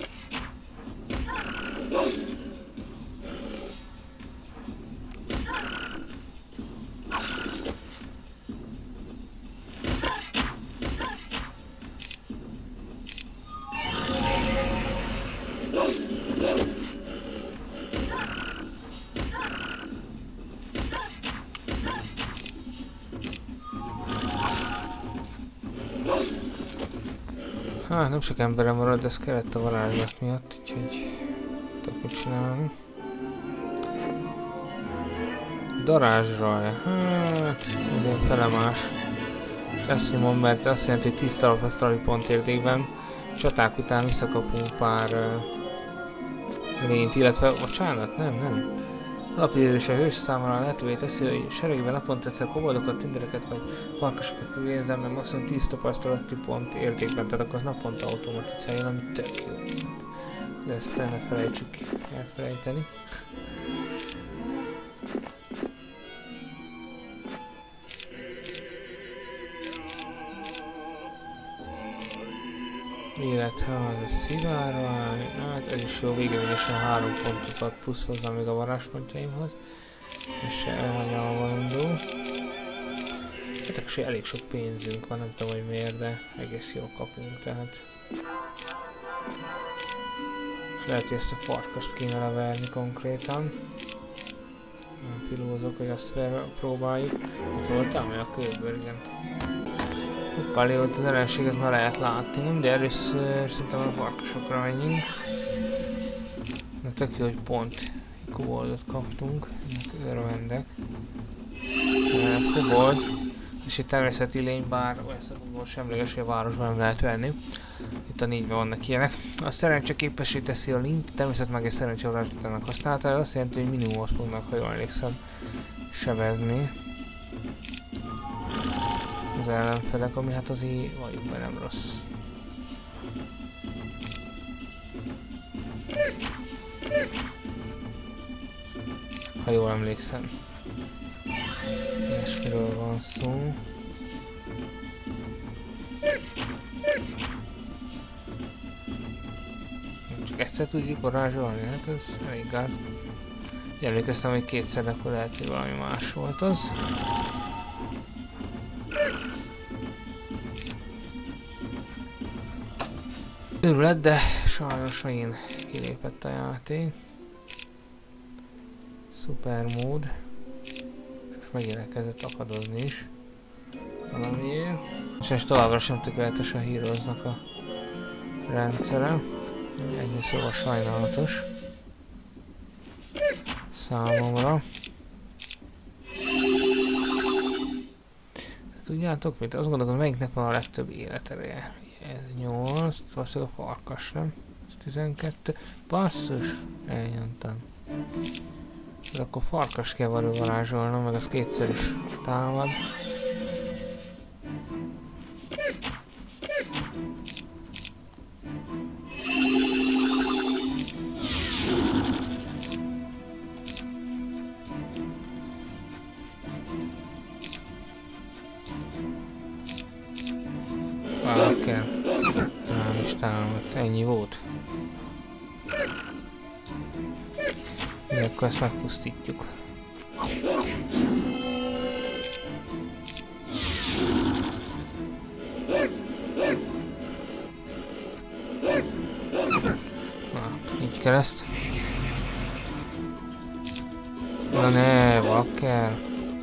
Hát nem sok emberem marad, de ez kellett a varázslat miatt, úgyhogy tudok mit csinálni. Darázsraj, hát ugye felemás. És ezt nyomom, mert azt jelenti, hogy tíz tapasztalati pont értékben csaták után visszakapunk pár uh, lényt, illetve, bocsánat, nem, nem. Alapidőzés a hős számára lehetővé teszi, hogy seregében naponta egyszer koboldokat, tündereket vagy farkasokat végézzem, mert maximum tíz tapasztalati pont értékben, tehát akkor az naponta automatizáljon, ami tök jó. De ezt ne felejtsük elfelejteni. Illetve az a szivárvány, hát ez is jó, végigesen három pontot ad plusz hozzá még a varázspontjaimhoz. És se elhanyalvandó. Hát akkor elég sok pénzünk van, nem tudom, hogy miért, de egész jól kapunk, tehát. És lehet, hogy ezt a farkast kéne leverni konkrétan. Pilózok, hogy azt próbáljuk. Itt voltam, hogy a kőből, igen. Hoppá, ott az ellenséget már lehet látni, nem? De először szerintem a farkasokra menjünk. Na tök jó, hogy pont koboldot kaptunk, ennek örvendek. Kobold, és egy természeti lény, bár olyan szempontból semleges, hogy a városban nem lehet venni. Itt a négyben vannak ilyenek. A szerencse képessé teszi a lényt, természet meg egy szerencse varázslatának használatára, azt jelenti, hogy minimumot fognak, ha jól emlékszem, sebezni az ellenfelek, ami hát azért valljuk be nem rossz. Ha jól emlékszem. És miről van szó? Csak egyszer tudjuk varázsolni, hát ez elég gáz. Emlékeztem, hogy kétszer, akkor lehet, hogy valami más volt az. Őrület, de sajnos megint kilépett a játék. Szuper mód. És megint elkezdett akadozni is. Valamiért. És ez továbbra sem tökéletes a Heroesnak a rendszere. Ennyi szóval sajnálatos. Számomra. Tudjátok mit? Azt gondolom, melyiknek van a legtöbb életereje. Ez nyolc, valószínűleg a farkas, nem? Ez tizenkettő. Basszus! Elnyomtam. De akkor farkas kell való varázsolnom, meg az kétszer is támad. Ah, kell. Nem is támadt. Ennyi volt. De akkor ezt megpusztítjuk. Na, így kell ezt. Na ne, bakker.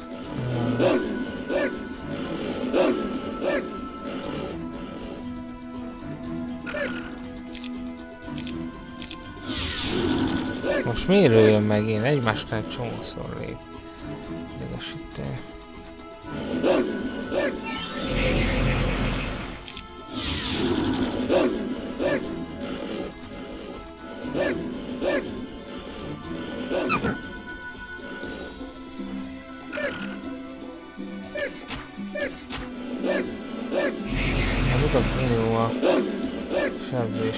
Most miért jön meg én? Egymástán egy csomószor lép. Idegesítő. Nem tudok minimum a sebzés.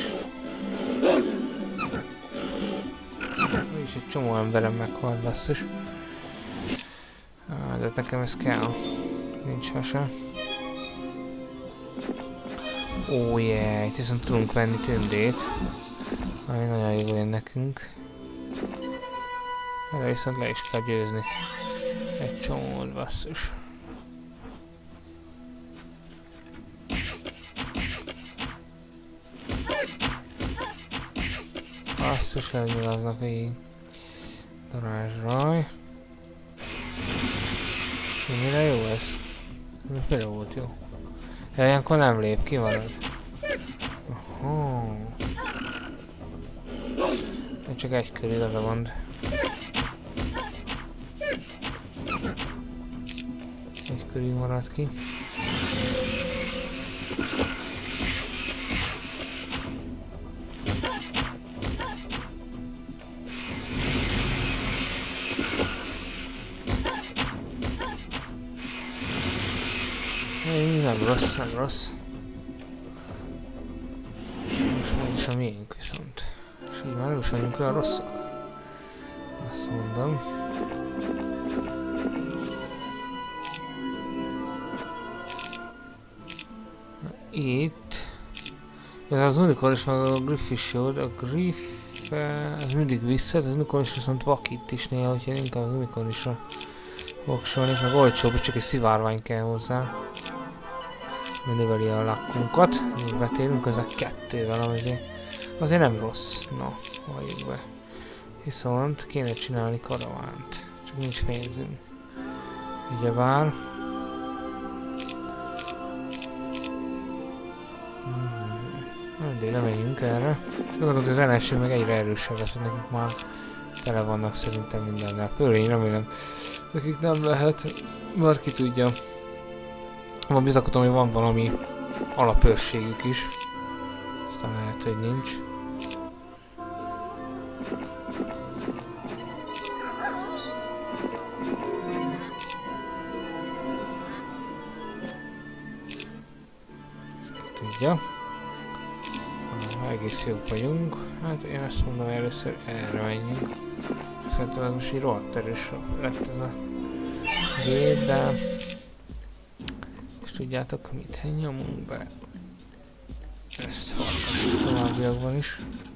És egy csomó emberem meghalt, basszus. Ah, de nekem ez kell. Nincs hasa. Ó, oh, yeah, itt viszont tudunk venni tündét. Ami nagyon jó jön nekünk. De viszont le is kell győzni. Egy csomót, basszus. Basszus, elnyilaznak végig. Darázsraj. Mire jó ez? Mire volt jó? Ilyenkor nem lép, kimarad. Aha. Csak egy kör igaza van. Egy körig maradt ki. Nem rossz, nem rossz. És is a miénk viszont. És így már nem is vagyunk olyan rosszak. Azt mondom. Itt. Ez az unikorn is, meg a griff is jó, de a griff... ez mindig vissza, az unikorn is viszont vakít is néha, úgyhogy inkább az unikorn isra voksolni, meg olcsóbb, csak egy szivárvány kell hozzá. Növeli a lakkunkat, így betérünk, ez a kettővel, azért, azért nem rossz. Na, halljuk be. Viszont kéne csinálni karavánt, csak nincs pénzünk. Ugyebár. Mindig nem megyünk erre. Gondolod, az ellenség meg egyre erősebb lesz, nekik már tele vannak szerintem mindennel. Főleg én remélem, nekik nem lehet, mert ki tudja. Van bizakodom, hogy van valami alapőrségük is. Aztán lehet, hogy nincs. Tudja. Egész jók vagyunk. Hát én azt mondom, hogy először erre menjünk. Szerintem ez most így rohadt erős lett ez a gép, de... És tudjátok mit? Nyomunk be ezt farkaszt továbbiakban is.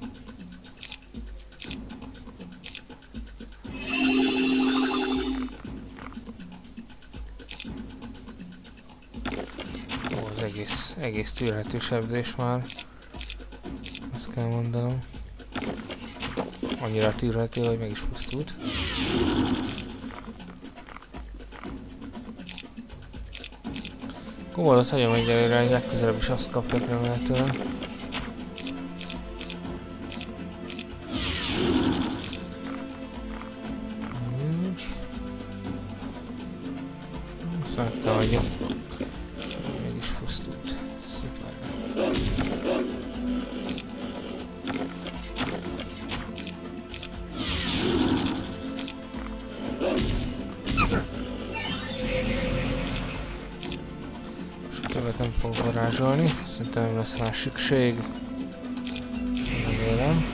Ó, az egész, egész tűrhető sebzés már. Azt kell mondanom. Annyira tűrhető, hogy meg is pusztult. Komoldot hagyom egyelőre, hogy legközelebb is azt kapják remélhetően. Úgy. Szakta hagyom. Meg is pusztult. Szuper. Többet nem fogok varázsolni, szerintem nem lesz rá szükség. Remélem.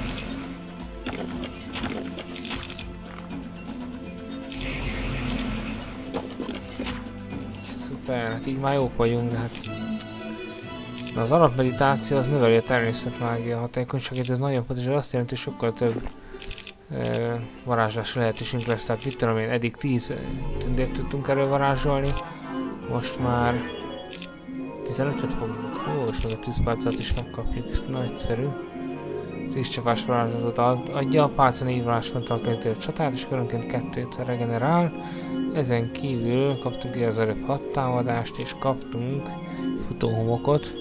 Szuper, hát így már jók vagyunk, de hát... De az alapmeditáció az növeli a természetmágia hatékonyságát, ez nagyon fontos, és azt jelenti, hogy sokkal több uh, varázslási lehetőségünk lesz, tehát mit tudom én, eddig tíz tündért tudtunk erről varázsolni, most már tizenötöt fogunk. Jó, és meg a tűzpálcát is megkapjuk, nagyszerű. Tűzcsapás varázslatot ad, adja, a pálca négy varázsfonttal kezdő a csatát, és körönként kettőt regenerál. Ezen kívül kaptunk ki az előbb hat támadást, és kaptunk futóhomokot.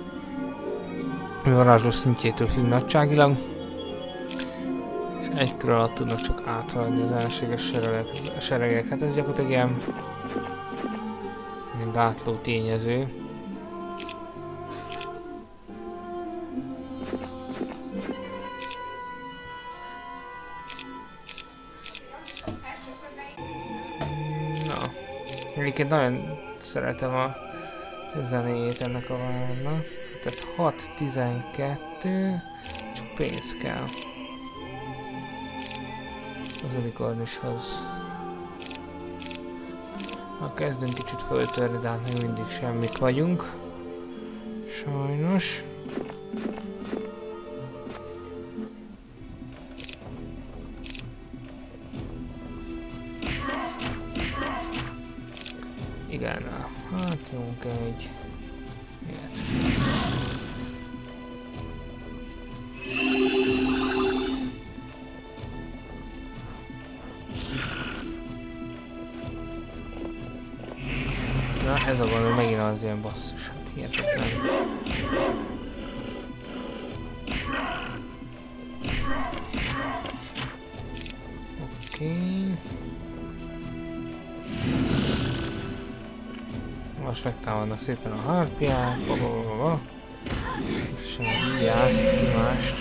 A varázsló szintjétől függ nagyságilag. És egy kör alatt tudnak csak áthaladni az ellenséges seregek. seregek. Hát ez gyakorlatilag ilyen gátló tényező. Na, egyébként nagyon szeretem a zenéjét ennek a várnak. Tehát hat tizenkettő, csak pénz kell az unikornishoz. Na, kezdünk kicsit föltörni, de hát még mindig semmik vagyunk. Sajnos. Igen, hát jónk egy ilyet. Na, ez a gond, megint az ilyen basszus, hát hihetetlen. Oké. Okay. Most megtámadnak szépen a harpiát, és vigyázz, mást.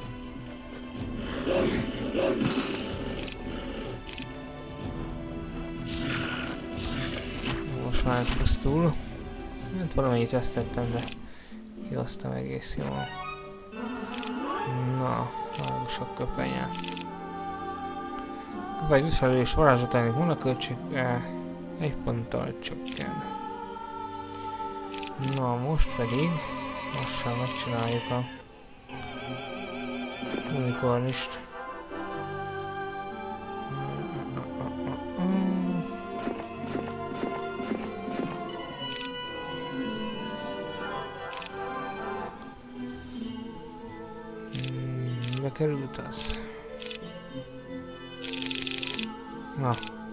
Most már pusztul. Hát valamennyit vesztettem, de kihoztam egész jól. Na, nagyon sok köpenye. Köpeny visszafelelős varázslatának monaköltség egy ponttal csökken. Na, most pedig Lassan megcsináljuk a unikornist. Bekerült az. Na.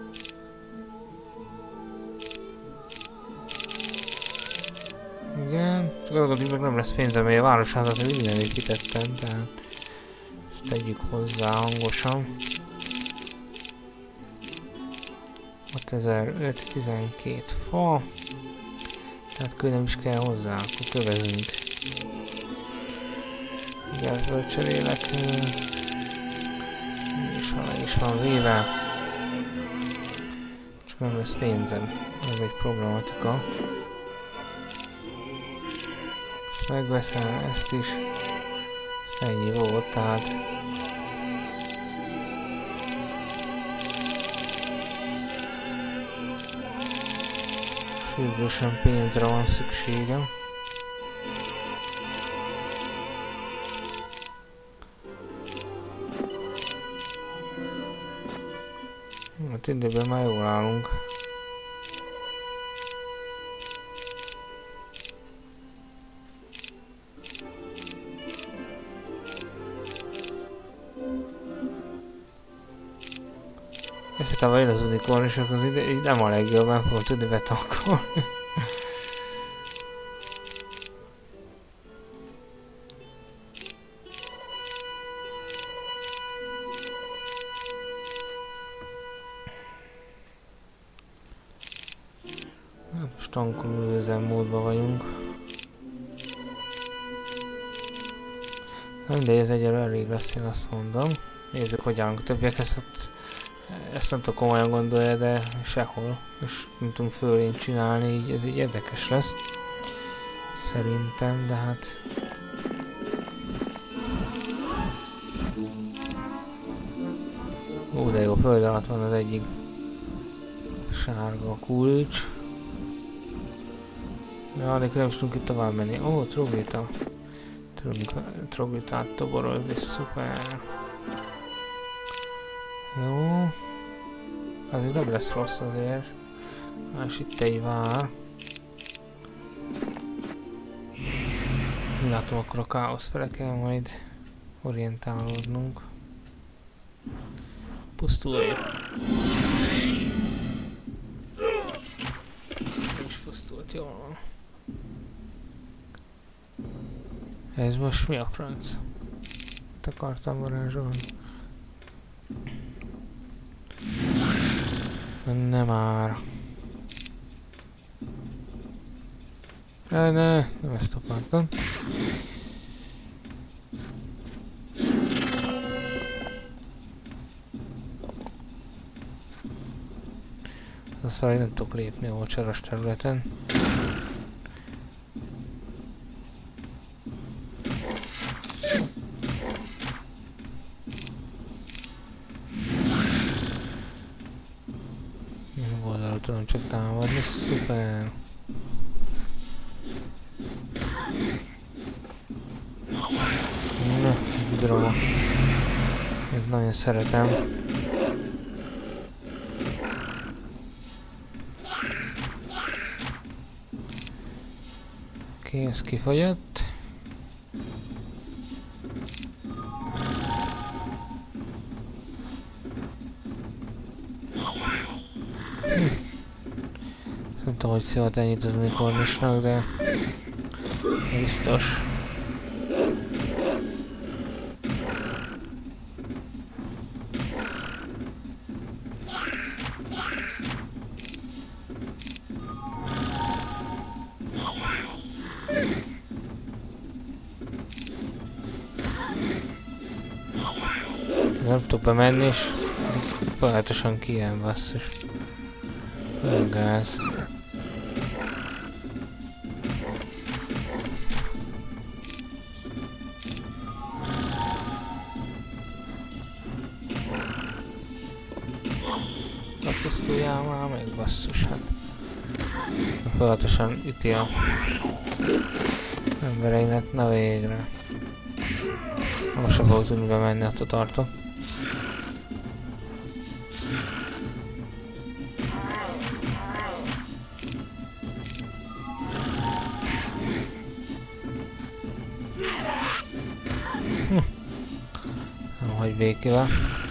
Igen, csak azokat így meg nem lesz pénzem, mert a városházat minden építettem, tehát ezt tegyük hozzá hangosan. hatezeröt, tizenkét fa. Tehát kő nem is kell hozzá, akkor kövezünk. Gázből cserélek. És ha le is van véve. Csak nem lesz pénzem. Ez egy problematika. És megveszem ezt is. Ezt ennyi volt, tehát... Sürgősen pénzre van szükségem. Hát időben már jól állunk. És hát ha él az unikornisok, az ide, így nem a legjobb, nem fogom tudni betankolni. Most tankoló üzemmódban vagyunk. Mindegy, ez egyelőre elég lesz, én azt mondom. Nézzük, hogy állunk. Többiek ezt, ezt nem tudom komolyan gondolja, de sehol. És nem tudunk fölénk csinálni, így ez így érdekes lesz. Szerintem, de hát... Ó, de jó, föld alatt van az egyik sárga kulcs. Ja, de nem is tudunk itt tovább menni. Ó, troglita. Troglitát toborozni, szuper. Jó. Azért nem lesz rossz azért. És itt egy vár. Látom, akkor a káosz fele kell majd orientálódnunk. Pusztulj. Nem is pusztult, jól van. Ez most mi a franc? Itt akartam varázsolni. Nem már. Ne, ne, nem ezt akartam. Aztán én nem tudok lépni a csaros területen. Oldalról tudom csak támadni, szuper! Na, drama. Én nagyon szeretem. Oké, okay, ez kifogyott. Nem tudom, hogy szívott ennyit az unikornisnak, de biztos. Nem tudok bemenni, és folyamatosan kijön, basszus. Nem gáz. Pusztuljál már meg, basszus, hát. Folyamatosan üti a Embereimet, na végre. Most sem fogok tudni bemenni, attól tartok. Hm. Nem hagy békével.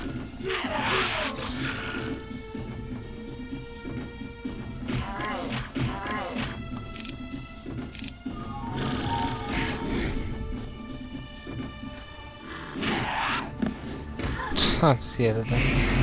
Hát, ez hihetetlen.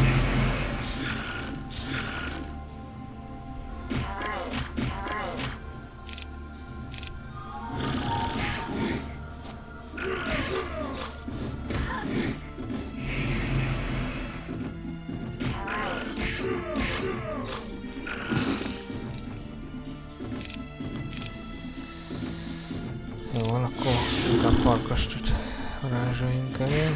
Jó van, akkor inkább farkastot varázsoljunk elé.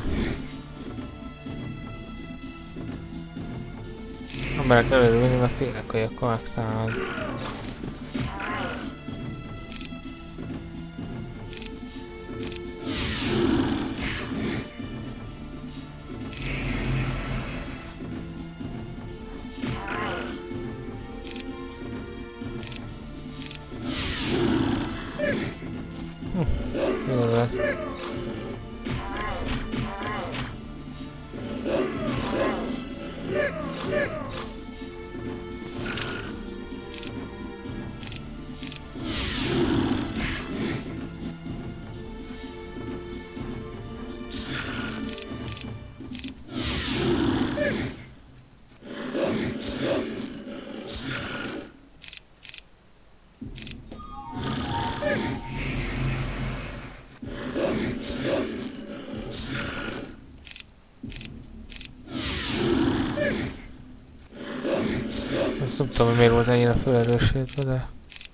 Emberek előrülni, mert félek, hogy akkor megtalálod. Hm, jól lett. Nem tudom, hogy miért volt ennyire felerősítve, de...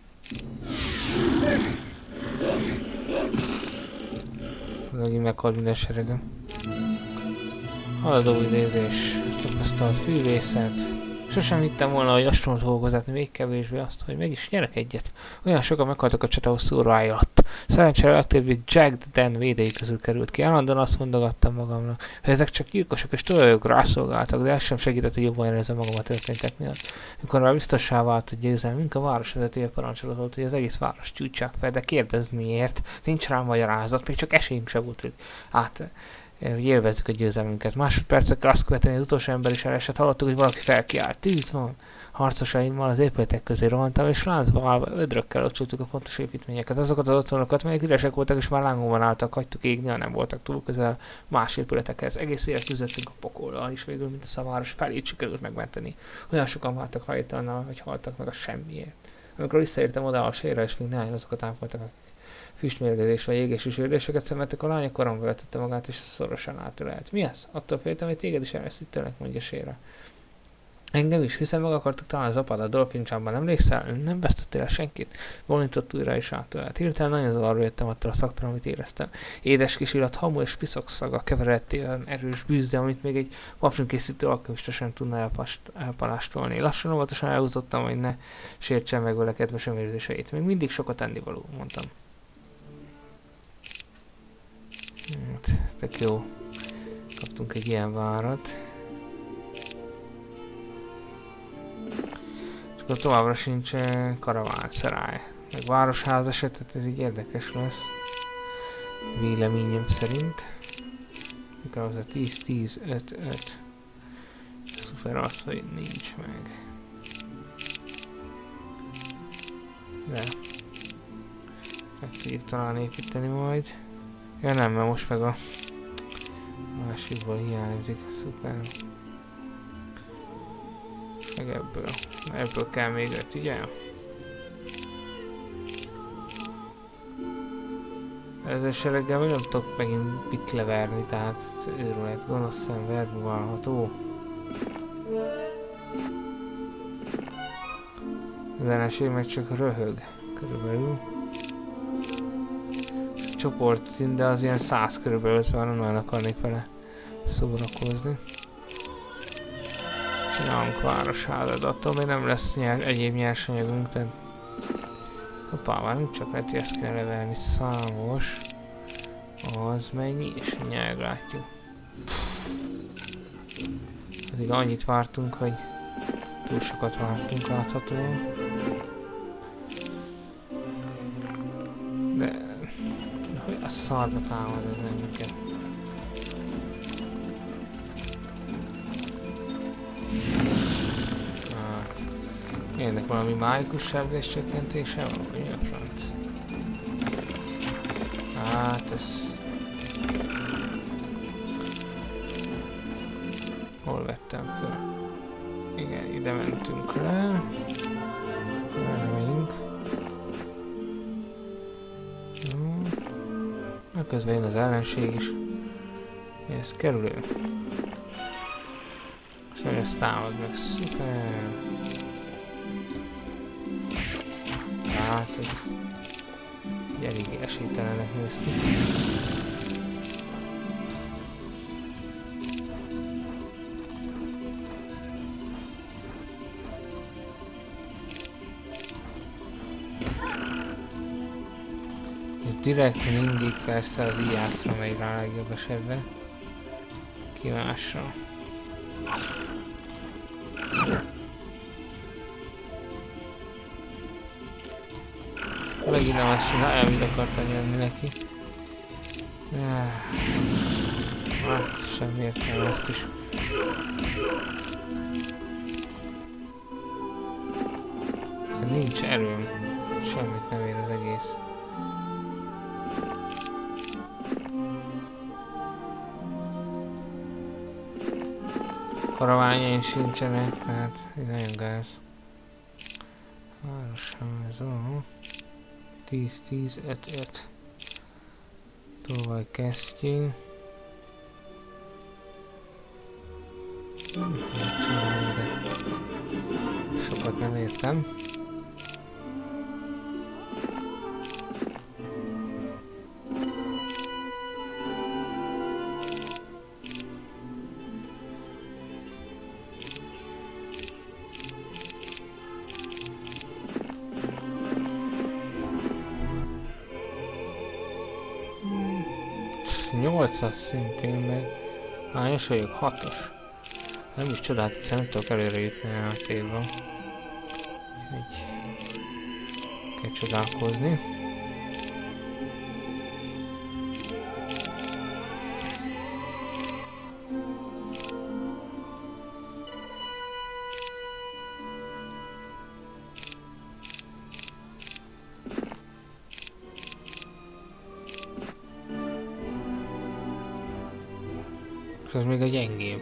Megint meghalt minden seregem. Haladó idézés, tapasztalt fűvészet. Sosem hittem volna, hogy astronot fogok vezetni, még kevésbé azt, hogy meg is nyerek egyet. Olyan sokan meghaltak a csata hosszú órája alatt. Szerencsére legtöbbjük Jack the Dan védei közül került ki. Állandóan azt mondogattam magamnak, hogy ezek csak gyilkosok és tulajok rászolgáltak, de ez sem segített, hogy jobban érezzem magam a történtek miatt. Mikor már biztossá vált, hogy győzelmünk, a városvezetője parancsolott, hogy az egész város csúcsák fel, de kérdezd miért? Nincs rá magyarázat, még csak esélyünk se volt, hogy át... hogy élvezzük a győzelmünket. Másodpercekkel azt követően az utolsó ember is elesett, hallottuk, hogy valaki felkiált. Tűz van! Harcosaimmal az épületek közé rohantam, és láncba állva ödrökkel locsoltuk a fontos építményeket. Azokat az otthonokat, melyek üresek voltak, és már lángokban álltak, hagytuk égni, ha nem voltak túl közel más épületekhez. Egész élet küzdöttünk a pokollal, és végül, mint a város felét sikerült megmenteni. Olyan sokan váltak hajtalanul, hogy haltak meg a semmiért. Amikor visszaértem oda a sérre, és még néhány azokat ápoltak, füstmérgezés vagy égési sérüléseket szenvedtek, a lány a karomba vetette magát, és szorosan átölelt. Mi az? Attól féltem, hogy téged is elveszítenek, mondja Sérre. Engem is, hiszen meg akartak találni az apád a Dolphin-csámban, emlékszel? Nem vesztettél el senkit? Bólintott újra is átölelt. Hirtelen nagyon zavarba jöttem attól a szaktól, amit éreztem. Édes kis illat, hamu és piszok szaga keveredt olyan erős bűz, de amit még egy papírkészítő alkimista sem tudna elpalástolni. Lassan óvatosan elhúzottam, hogy ne sértsen meg vele kedvesem érzéseit. Még mindig sokat ennivaló, mondtam. Hát, tök jó. Kaptunk egy ilyen várat. És akkor továbbra sincs karavánszerály. Meg városház esetet, ez így érdekes lesz. Véleményem szerint. Mikor az a tíz tíz öt öt. Szuper az, hogy nincs meg. De. Meg tudjuk talán építeni majd. Ja nem, mert most meg a másikból hiányzik, szuper. Meg ebből. Ebből kell még öt, ugye? Ezzel sereggel még nem tudok megint mit leverni, tehát őrület, gonosz szem, verbe válható. Az ellenség meg csak röhög, körülbelül. Csoport, de az ilyen száz körülbelül, szóval nem nagyon akarnék vele szórakozni. Csinálunk városházat, attól még nem lesz nyer, egyéb nyersanyagunk, tehát Hoppá, várjunk csak, lehet, hogy ezt kéne levelni. Számos. Az mennyi? És nyelg látjuk. Pedig annyit vártunk, hogy túl sokat vártunk láthatóan. De... hogy a szarba támad ez minket. Ennek valami mágikus sebzés csökkentése van, vagy mi a franc? Hát ez... hol vettem föl? Igen, ide mentünk le. Erre megyünk. Jó. Közben jön az ellenség is. Ez kerülő. És hogy ezt támad meg, szuper. Hát ez elég esélytelenek néz ki. És direkt mindig persze az ijászra megy rá a legjobb esetben. Ki másra. Megint nem azt csinálja, amit akartam jönni neki. Hát semmi értelme ezt is. Szóval nincs erőm. Semmit nem ér az egész. Karaványaim sincsenek, tehát nagyon gáz. Városházó. tíz tíz öt öt. Tovább kesztyű. Sokat nem értem. nyolcas szintén meg. Hányos vagyok? hatos. Nem is csodát, hogy nem tudok előre jutni a játékban. Így kell csodálkozni. És az még a gyengébb.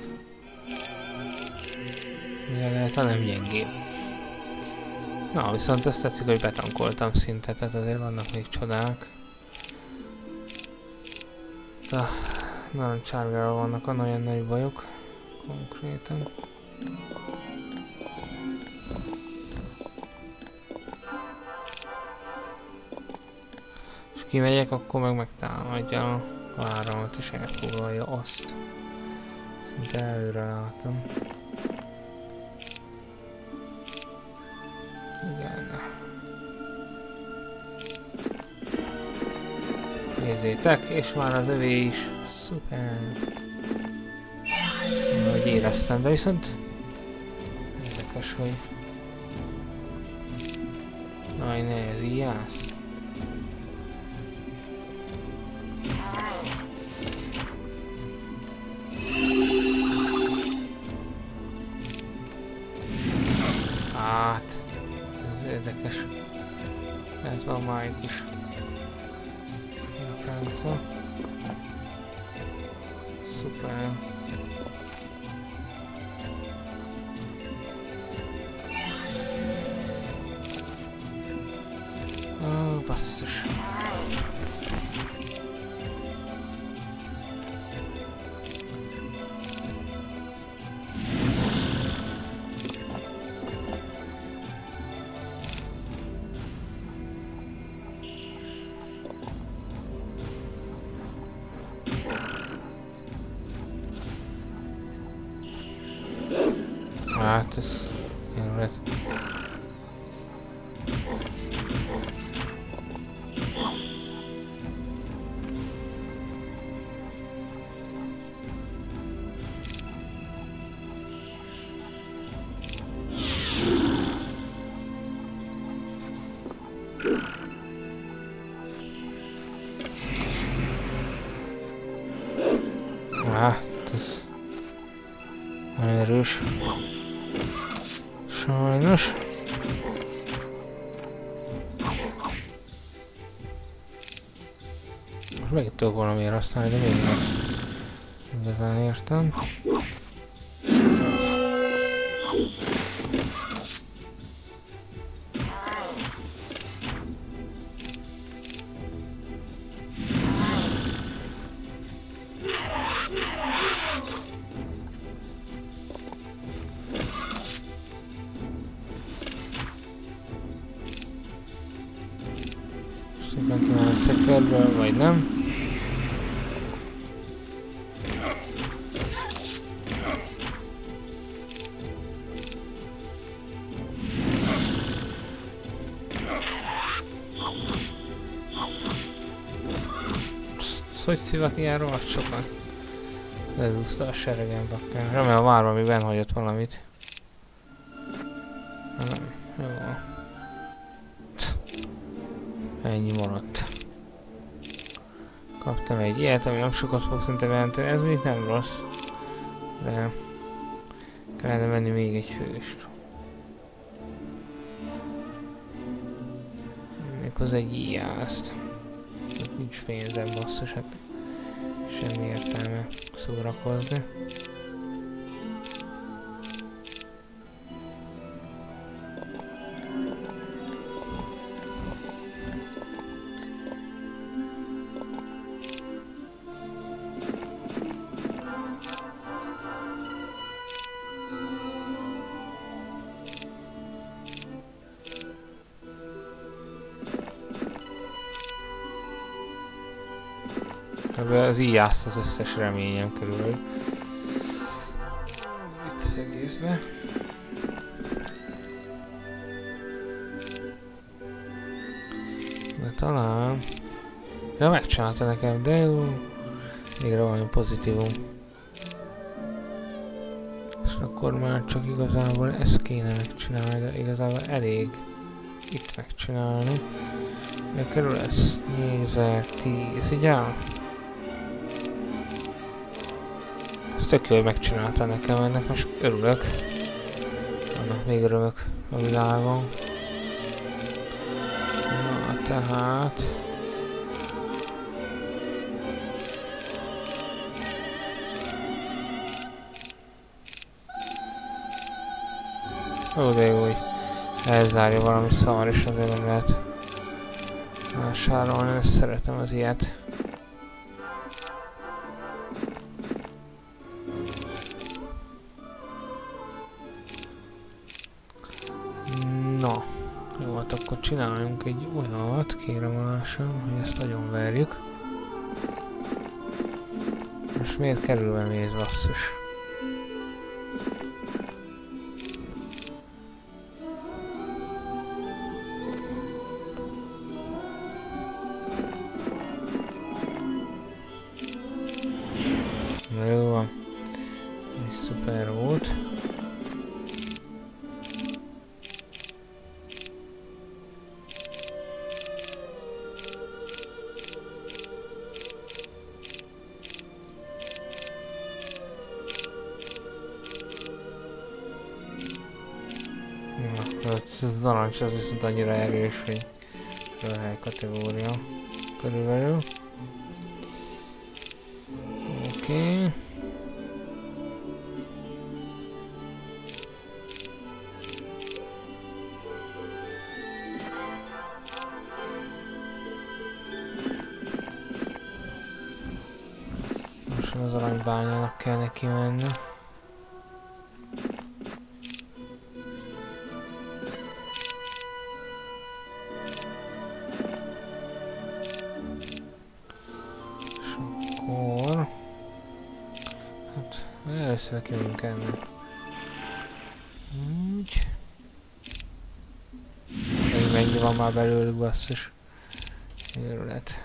Mire lehet, ha nem gyengébb. Na, viszont ezt tetszik, hogy betankoltam szintet, tehát azért vannak még csodák. De narancsárgával vannak olyan nagy bajok. Konkrétan. És kimegyek, akkor meg megtámadja a váramat és elfoglalja azt. Szinte előre látom. Igen. Nézzétek, és már az övé is. Szuper. Ahogy éreztem, de viszont érdekes, hogy... Aj, ne, ez ijász. Hát, ez érdekes. Ez van mágikus. A franca. Szuper. Ó, basszus. Hát ez... Jó lett. Á, ez nagyon erős. Sajnos. Most megint tudok valamiért használni, de még nem igazán értem. Szépen kívánok szekerből, vagy nem. Hogy szivatni ilyen rohadt sokat? Lezúzta a seregen bakkán. Remélem várva, még benn hagyott valamit. Nem, jó. Ennyi maradt. Kaptam egy ilyet, ami nem sokat fog szerintem jelenteni. Ez még nem rossz. De kellene venni még egy hőst. Méghozzá egy ijázt. Nincs pénzem, basszus, hát semmi értelme szórakozni. Az íjász az összes reményem körül. Itt az egészben. De talán... Ja, megcsinálta nekem, de jó. Végre valami pozitívum. És akkor már csak igazából ezt kéne megcsinálni, de igazából elég itt megcsinálni. Ja, kerül ez négyezertíz, ugye? Tök jó, hogy megcsinálta nekem, ennek most örülök. Annak még örülök a világon. Na, tehát... Ó, de jó, hogy elzárja valami szar, és azért nem lehet vásárolni, ezt szeretem az ilyet. Na, jó, hát akkor csináljunk egy olyat, kérem alássam, hogy ezt nagyon verjük. Most miért kerülve mész, basszus? Na jó van. Ez szuper volt. Ez a narancs, az viszont annyira erős, hogy a hely kategória körülbelül. Oké. Okay. Most az aranybányának kell neki menni. Először neki munkámmal. Úgy. Ez mennyi van már belőlük, basszus. Őrület.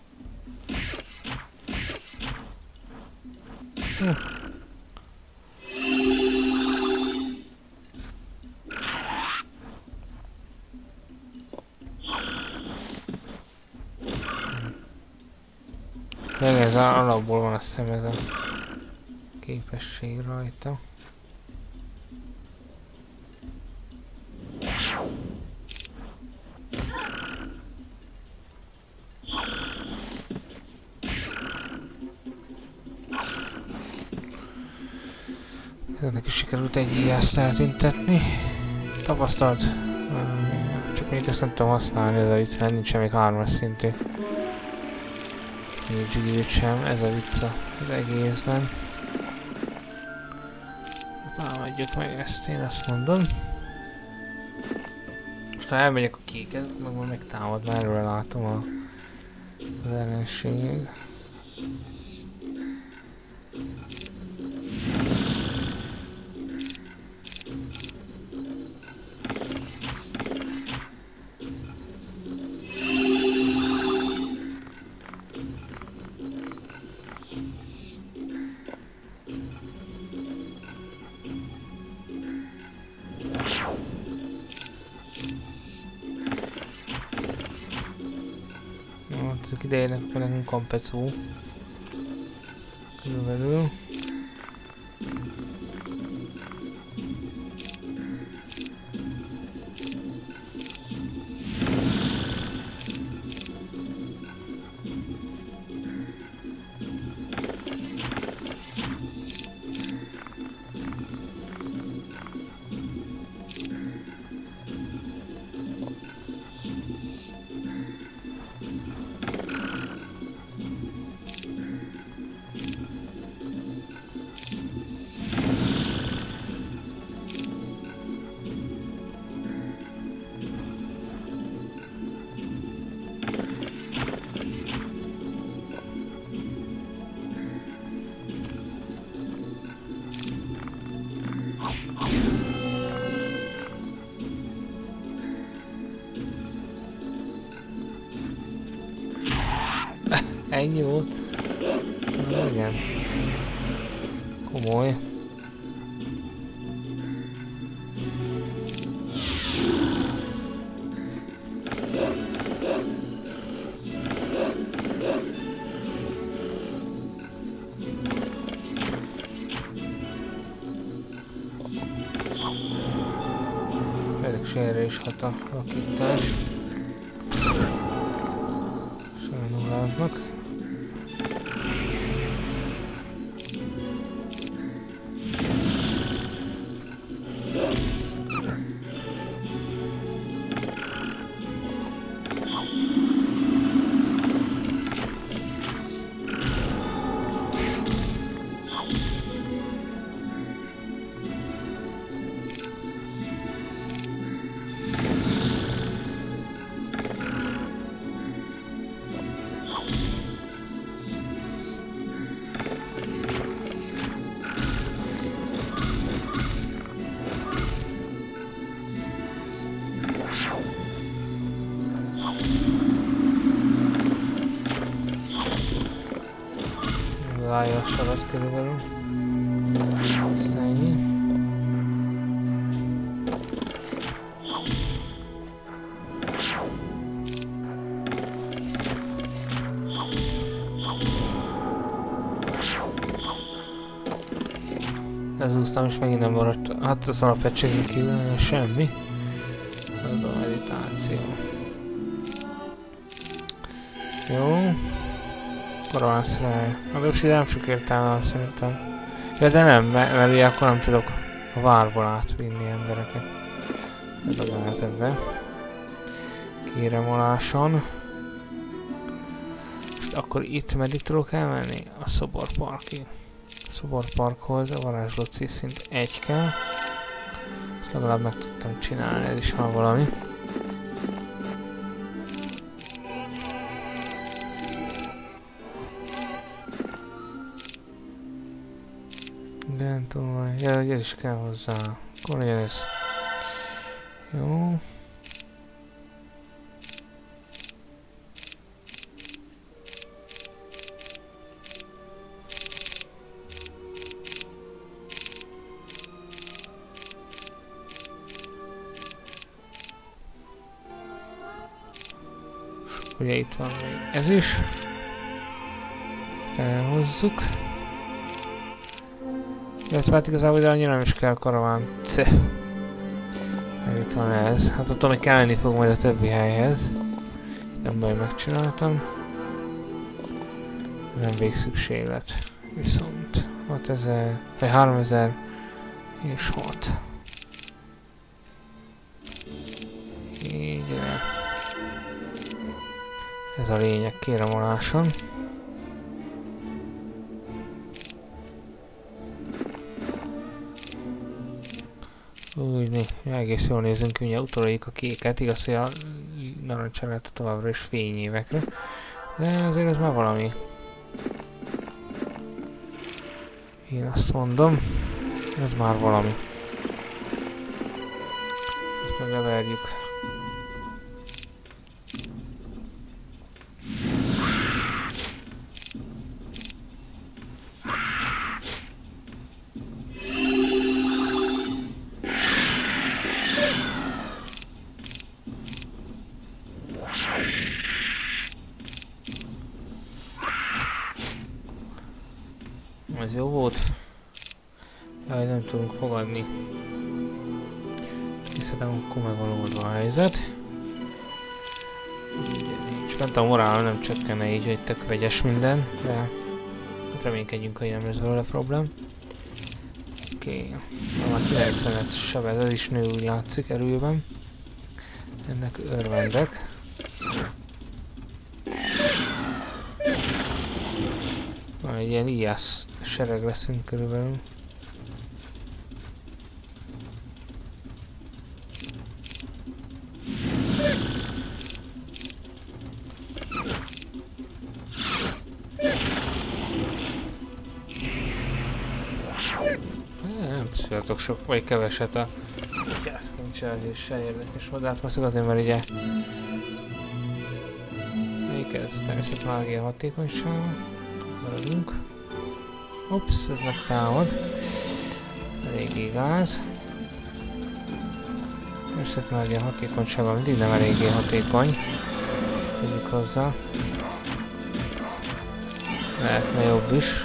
Hm. Ja, ez alapból van, azt hiszem ez a képesség rajta. Ennek is sikerült egy íjást eltüntetni. Tapasztalt. Csak még ezt nem tudom használni, ez a vicc, mert nincs még hármas szintű. Nincs sem, ez a vicc az egészben. Támadjuk meg ezt, én azt mondom. Most ha elmegyek a kéket, meg majd megtámad, mert erről látom a, az ellenség. Idejének kell nekünk kampecó. Körülbelül. Ennyi volt? Na, igen. Komoly. Elég se erre is hat a rakítás. Sajnáláznak. Rája a sarat körülbelül. Aztán ennyi. Ezúztam és megint nem maradt. Hát az alapegységen kívül semmi. Ez a meditáció. Jó. Balanszra. Most ide nem sok értelme szerintem. Ja, de nem, mert, mert ugye akkor nem tudok a várból átvinni embereket. Ez a nehezebbe. Kéremoláson. És akkor itt meddig tudok elmenni? A szoborparkig. A szoborparkhoz a varázsló szint egy kell. Ezt legalább meg tudtam csinálni, ez is már valami. Igen, tudom, ja, ez is kell hozzá. Akkor legyen ez. Jó. Ugye itt van még ez is. elhozzuk. Illetve hát igazából ide annyira nem is kell karaván. Cé. Itt van ez. Hát attól még kelleni fog majd a többi helyhez. Nem baj, megcsináltam. Nem végszükséglet. Viszont hatezer, vagy háromezer és hat. Így. Ez a lényeg, kérem aláson. Úgy, né, egész jól nézünk, ugye utolérjük a kéket, igaz, hogy a narancsán lehet továbbra is fényévekre. De azért ez már valami. Én azt mondom, ez már valami. Ezt meg leverjük. Ez jó volt. Jaj, nem tudunk fogadni. Hiszem, akkor megvalódva a helyzet. Nincs fent a morál, nem csökkenne így, hogy tök vegyes minden, de reménykedjünk, hogy nem lesz belőle problém. Oké, okay. Már kilencvenet sebez, ez is nő, úgy látszik erőben. Ennek örvendek. Egy ilyen ijász sereg leszünk körülbelül. Nem születok sok vagy keveset a gyászkincselzéssel érdekes vadát, azt azért, mert ugye melyik ez? Természetmágia hatékonysága. Maradunk. Ups, ez megtámad. Eléggé gáz. Természetmágia hatékonysága mindig nem eléggé hatékony. Tegyük hozzá. Lehetne jobb is.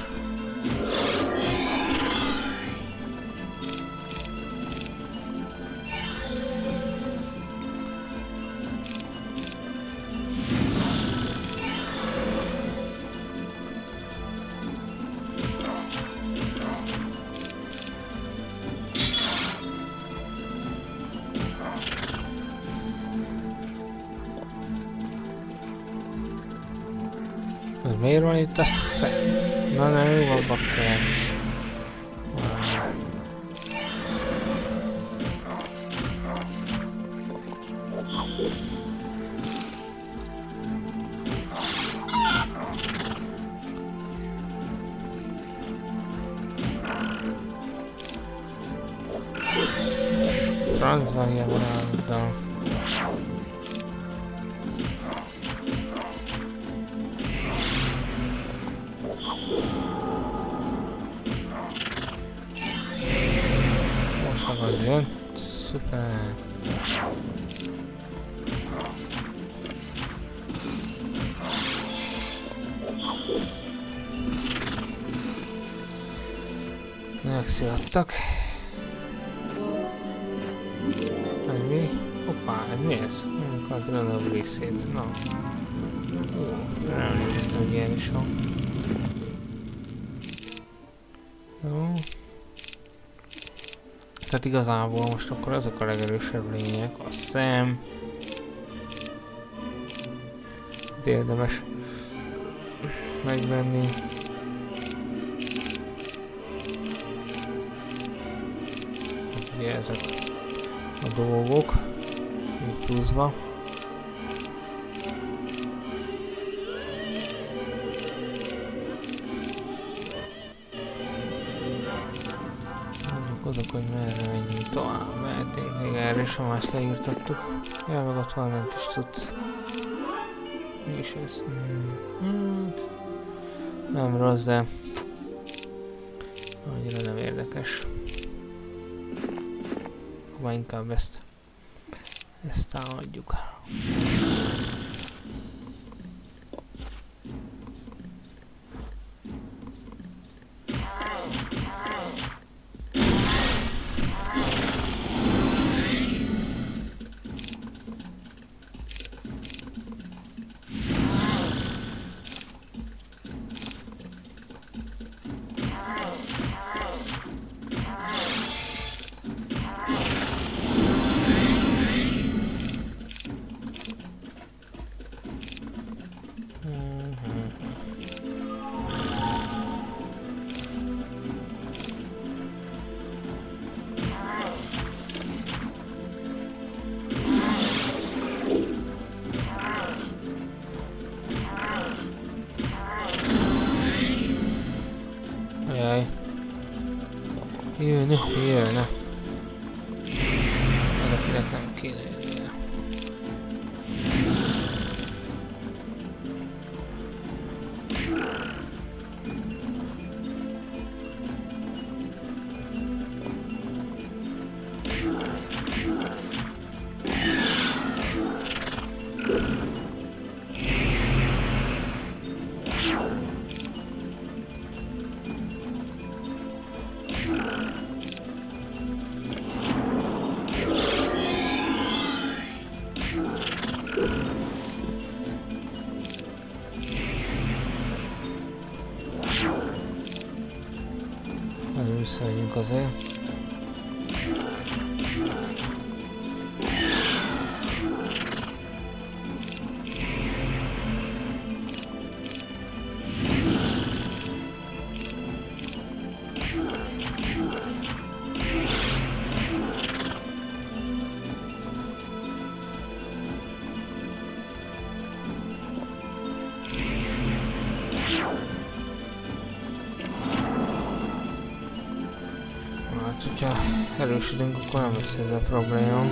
Miért van itt a szem? Na nem, jó van bakker. Franz van ilyen vonalda. Az jön. Szuper. Megszivattak. Ez mi? Hoppá, ez mi ez? Nem akartam a részét. Na. Ó, nem néztem, hogy ilyen is van. Jó. Tehát igazából most akkor azok a legerősebb lények, a szem. De érdemes megvenni. Ugye ezek a dolgok, így pluszba. Azok, hogy merre menjünk tovább, mehetnénk még erre is, ha más leírtattuk. Ja, meg ott valamint is tudsz. Mi is ez? Hmm. Hát, nem rossz, de annyira nem érdekes. Akkor inkább ezt ezt támadjuk. Ajaj. Jönne, jönne. Valakinek nem kéne jönnie. Nagyon visszamegyünk azért. Hát, hogyha erősödünk, akkor nem lesz ez a probléma.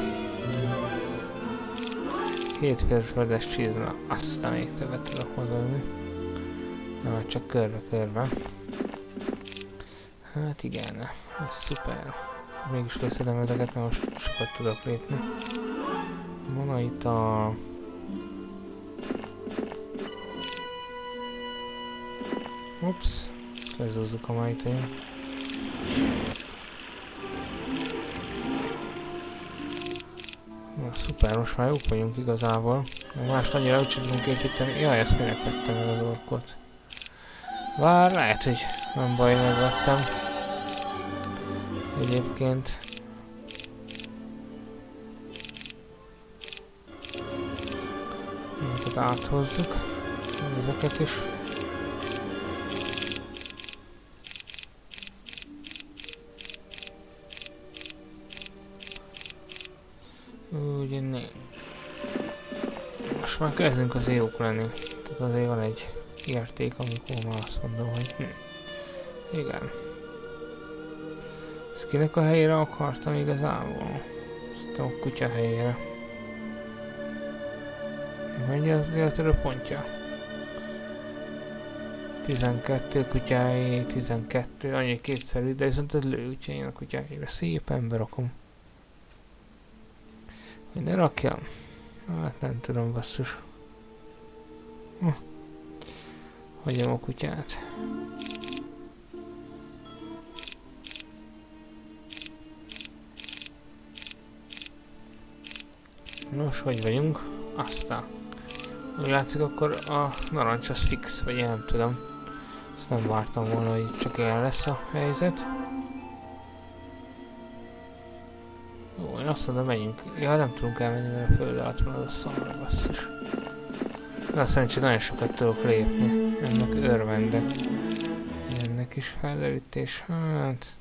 Két félföldes csizma, aztán még többet tudok mozogni. Nem, csak körbe-körbe. Hát igen, ez szuper. Mégis leszedem ezeket, mert most sokat tudok lépni. Van itt a... Ups, ezt lezúzzuk a majtóját. Na szuper, most már jók vagyunk igazából. Más annyira úgy tudunk építeni. Jaj, ezt minek vettem meg az orkot. Bár lehet, hogy nem baj, megvettem. Egyébként. Ezeket áthozzuk. Ezeket is. Ugye nem. Most már kezdünk az jók lenni. Tehát azért van egy érték, amikor már azt mondom, hogy hm. Igen. Ezt kinek a helyére akartam igazából? Ezt a kutya helyére. Mennyi az életörő pontja? tizenkettő kutyái, tizenkettő, annyi kétszerű, de viszont ez lő, úgyhogy én a kutyáira szépen berakom. Hogy ne rakjam? Hát nem tudom, basszus. Hm. Hagyjam a kutyát. Nos, hogy vagyunk? Aztán. Úgy látszik, akkor a narancs az fix, vagy én nem tudom. Ezt nem vártam volna, hogy csak ilyen lesz a helyzet. Ó, én azt mondom, menjünk. Ja, nem tudunk elmenni, mert a föld alatt van az a szamra, basszus. Na, szerencsére nagyon sokat tudok lépni. Ennek örvendek. Ennek is felderítés, hát...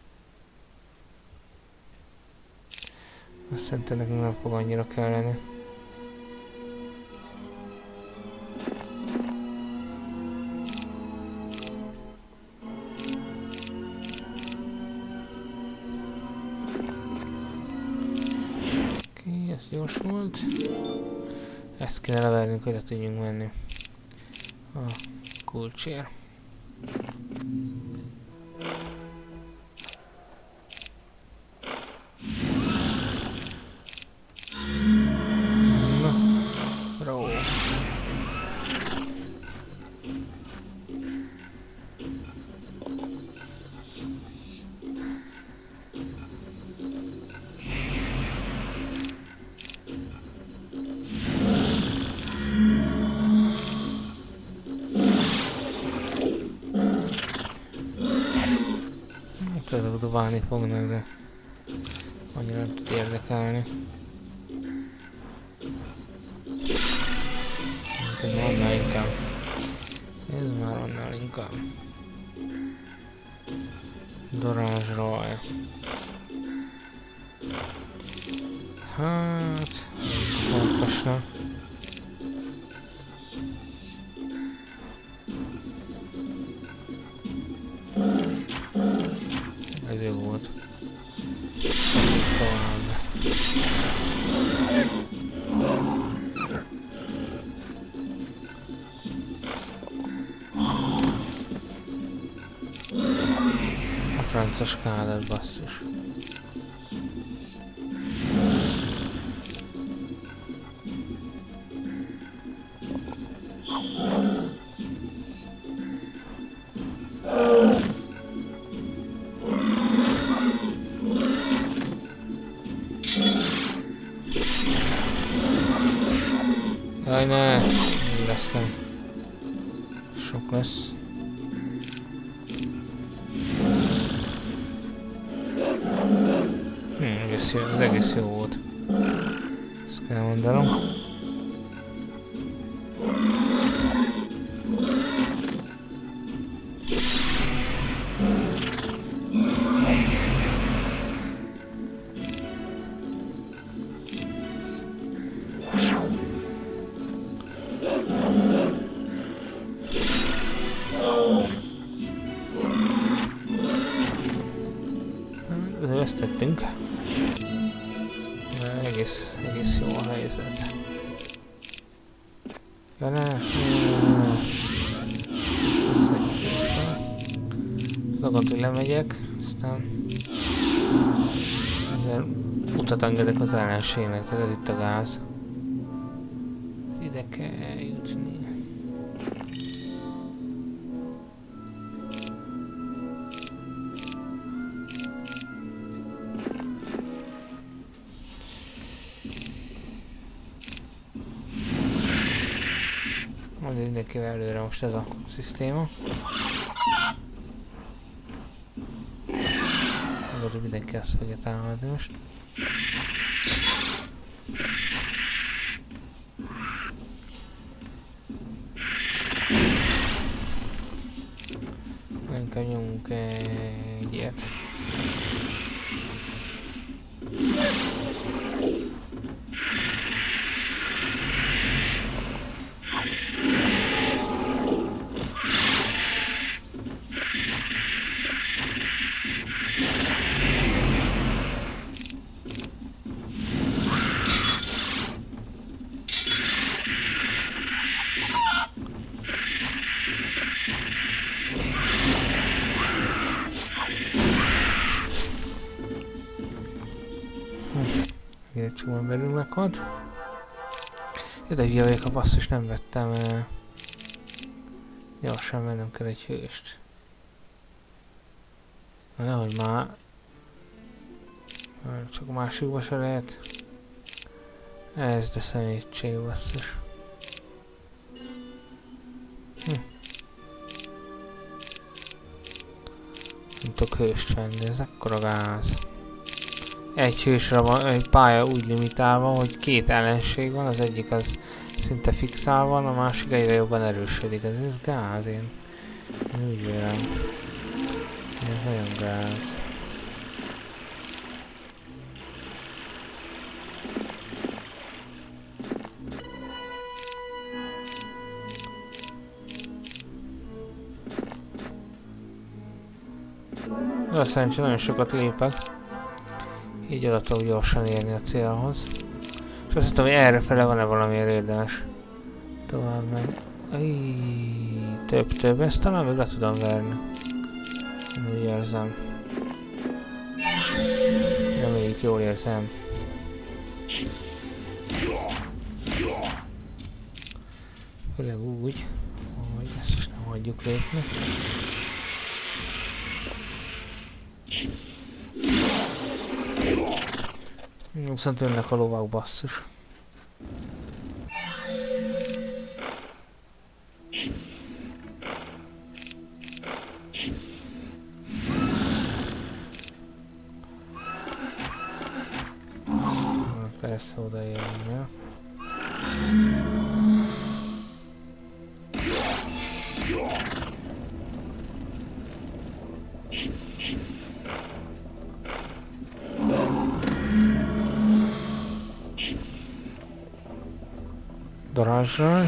Azt szerintem nekünk nem fog annyira kelleni. Oké, ez gyors volt. Ezt kéne levernünk, hogy le tudjunk menni a kulcsért. Ezek dobálni fognak, de annyira nem tud érdekelni. Mondom, inkább Ez már annál inkább. Darázsraj. Hát... Pontosan. Ez jó volt. Tovább. A francos kádat basszus. Jaj, ne! Éreztem. Sok lesz. Hm, egész jó, az egész jó volt. Ezt kell mondanom. Vesztettünk. Egész, egész jó a helyzet. Ja, ne, ne, Lagat, hogy lemegyek, aztán ezzel utat engedek az ellenségnek, ez itt a gáz. Ide kell jutni. Majd mindenkivel előre most ez a szisztéma. Akkor mindenki azt fogja támadni most. Inkább nyomunk egy ilyet. Egy csomóan belül meghalt. Ide hülye vagyok, a basszus, nem vettem. Uh, gyorsan mennem kell egy hőst. Na nehogy már... Csak a másikba se lehet. Ez de szemétség, basszus. Hm. Nem tudok hőst venni, ez akkora gáz. Egy hősre van, egy pálya úgy limitálva, hogy két ellenség van, az egyik az szinte fixálva van, a másik egyre jobban erősödik. Ez, ez gáz, én, én úgy vélem. Ez nagyon gáz. Azt szerencsére nagyon sokat lépek. Így oda tudok gyorsan érni a célhoz. És azt hiszem, hogy errefele van-e valamiért érdemes tovább menni. Több-több, ezt talán meg le tudom verni. Úgy érzem. Reméljük, jól érzem. Főleg úgy, hogy ezt most nem hagyjuk lépni. Viszont jönnek a lovak, basszus. Persze odaérünk, ja. darázsral.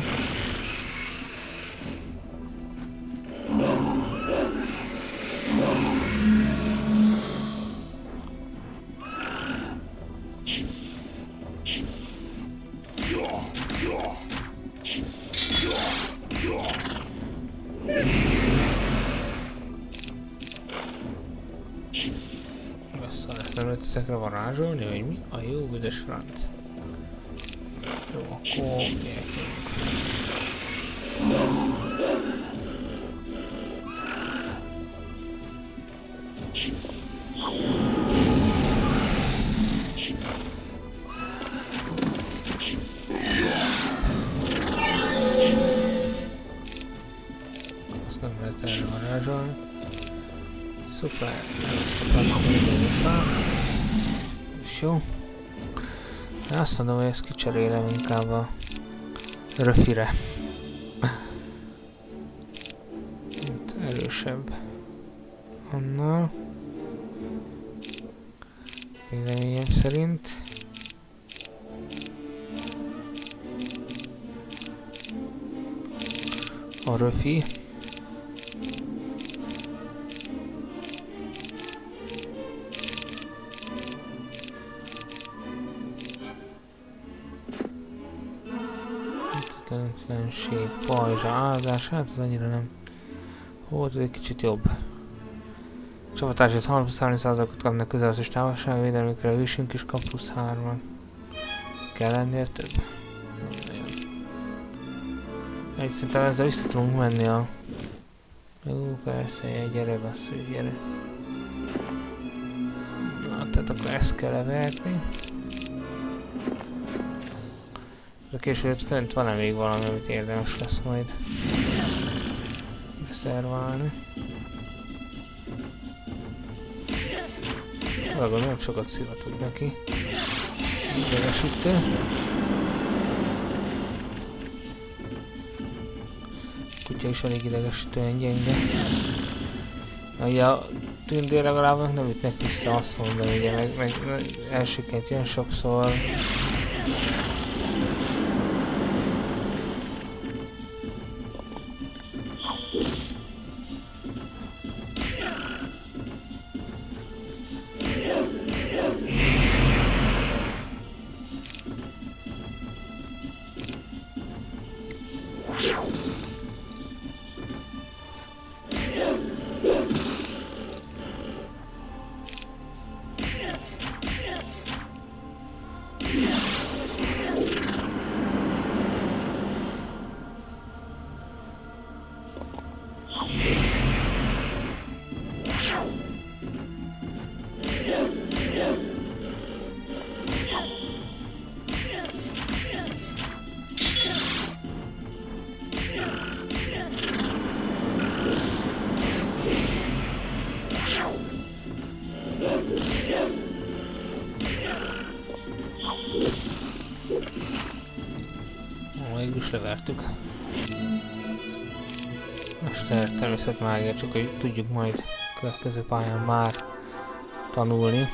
Ezekre varázsolni, vagy mi? A jó büdös franc. Jó, akkor gyerkünk. Azt nem lehet erre varázsolni. Szuper, és jó. Azt mondom, hogy ezt kicserélem inkább a röfire. Itt erősebb annál. Véleményem szerint. A röfi. Tehetetlenség, pajzsa, áldás, hát ez annyira nem. Ó, ez egy kicsit jobb. Csapattársat harminc százalékot kapnak közelhozós távolságvédelmükre, hősünk is kap plusz hármat. Kell ennél több? Nem nagyon. Egy szerintem ezzel vissza tudunk menni a... Jó, persze, gyere basszus, gyere. Na, tehát akkor ezt kell leverni. A később fönt van-e még valami, amit érdemes lesz majd beszerválni. Valóban nem sokat szivatod neki. Idegesítő. Kutya is elég idegesítően gyenge. Ugye a tündér legalább nem ütnek vissza, azt mondom, ugye meg, meg, meg elsőként jön sokszor. Mégis levertük. Most természetmágia, csak hogy tudjuk majd következő pályán már tanulni.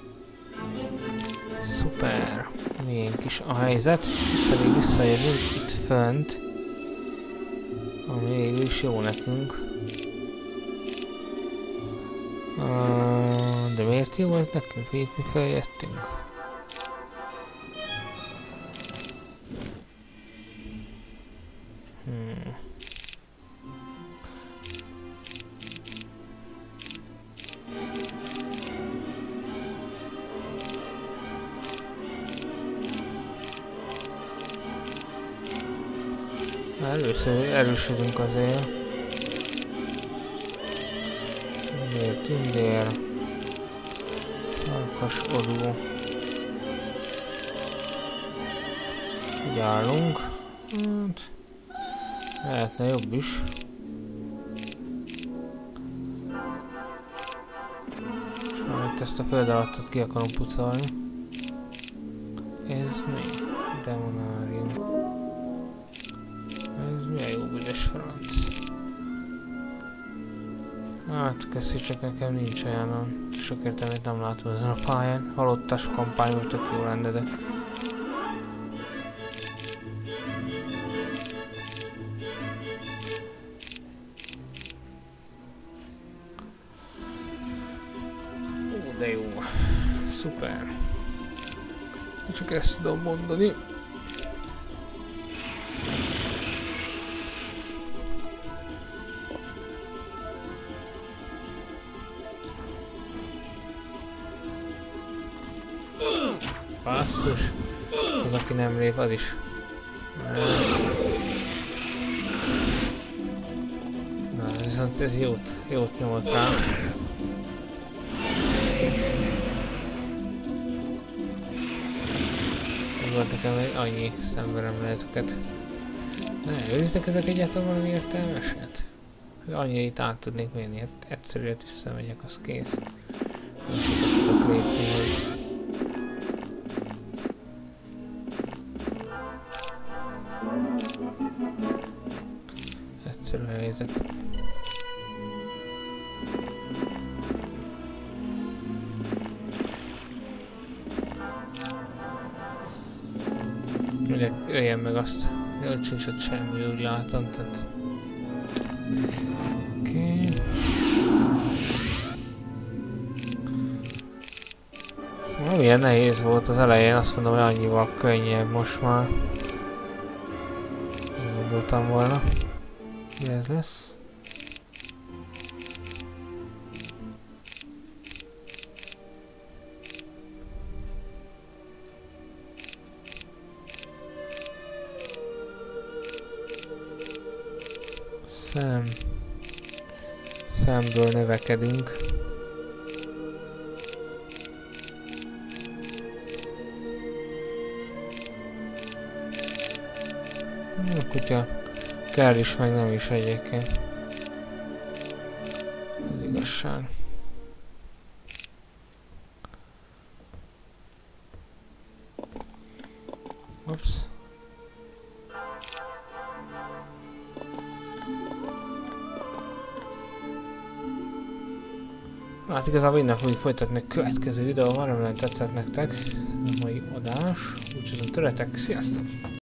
Szuper! Milyen kis a helyzet. Pedig visszajövünk itt fönt. Ami mégis jó nekünk. Uh, de miért jó volt nekünk, hogy itt mi feljöttünk? Hmm. Először erősödünk azért. Tündér, tündér. Farkaskodó. Így állunk. Hát, lehetne jobb is. Sajnálom, ezt a föld alattot ki akarom pucolni. Ez mi? Demonárium. Ez mi a jó büdös franc? Hát, köszi, csak nekem nincs olyan sok értelmét nem látom ezen a pályán. Halottas kampányban tök jó lenne, de... de jó. Szuper. Csak ezt tudom mondani. Basszus. Az, aki nem lép, az is. Na, viszont ez jót, jót nyomott rá. Volt nekem egy annyi szemverem lehetőket. Ne, őriznek ezek egyáltalán valami értelmeset? Annyi itt át tudnék menni, hát egyszerűen visszamegyek, az kész. Nem tudok lépni, hogy... Egyszerű helyzet. Ugye öljen meg azt. Jól sincs ott semmi, úgy látom, tehát... Oké. Okay. Milyen nehéz volt az elején, azt mondom, hogy annyival könnyebb most már. Nem gondoltam volna. Mi ez lesz? Szem. Szemből növekedünk. A kutya kell is, meg nem is egyébként. Az igazság. Ups. Hát igazából innen fogjuk folytatni a következő videóval, remélem tetszett nektek a mai adás. Úgyhogy a töretek, sziasztok!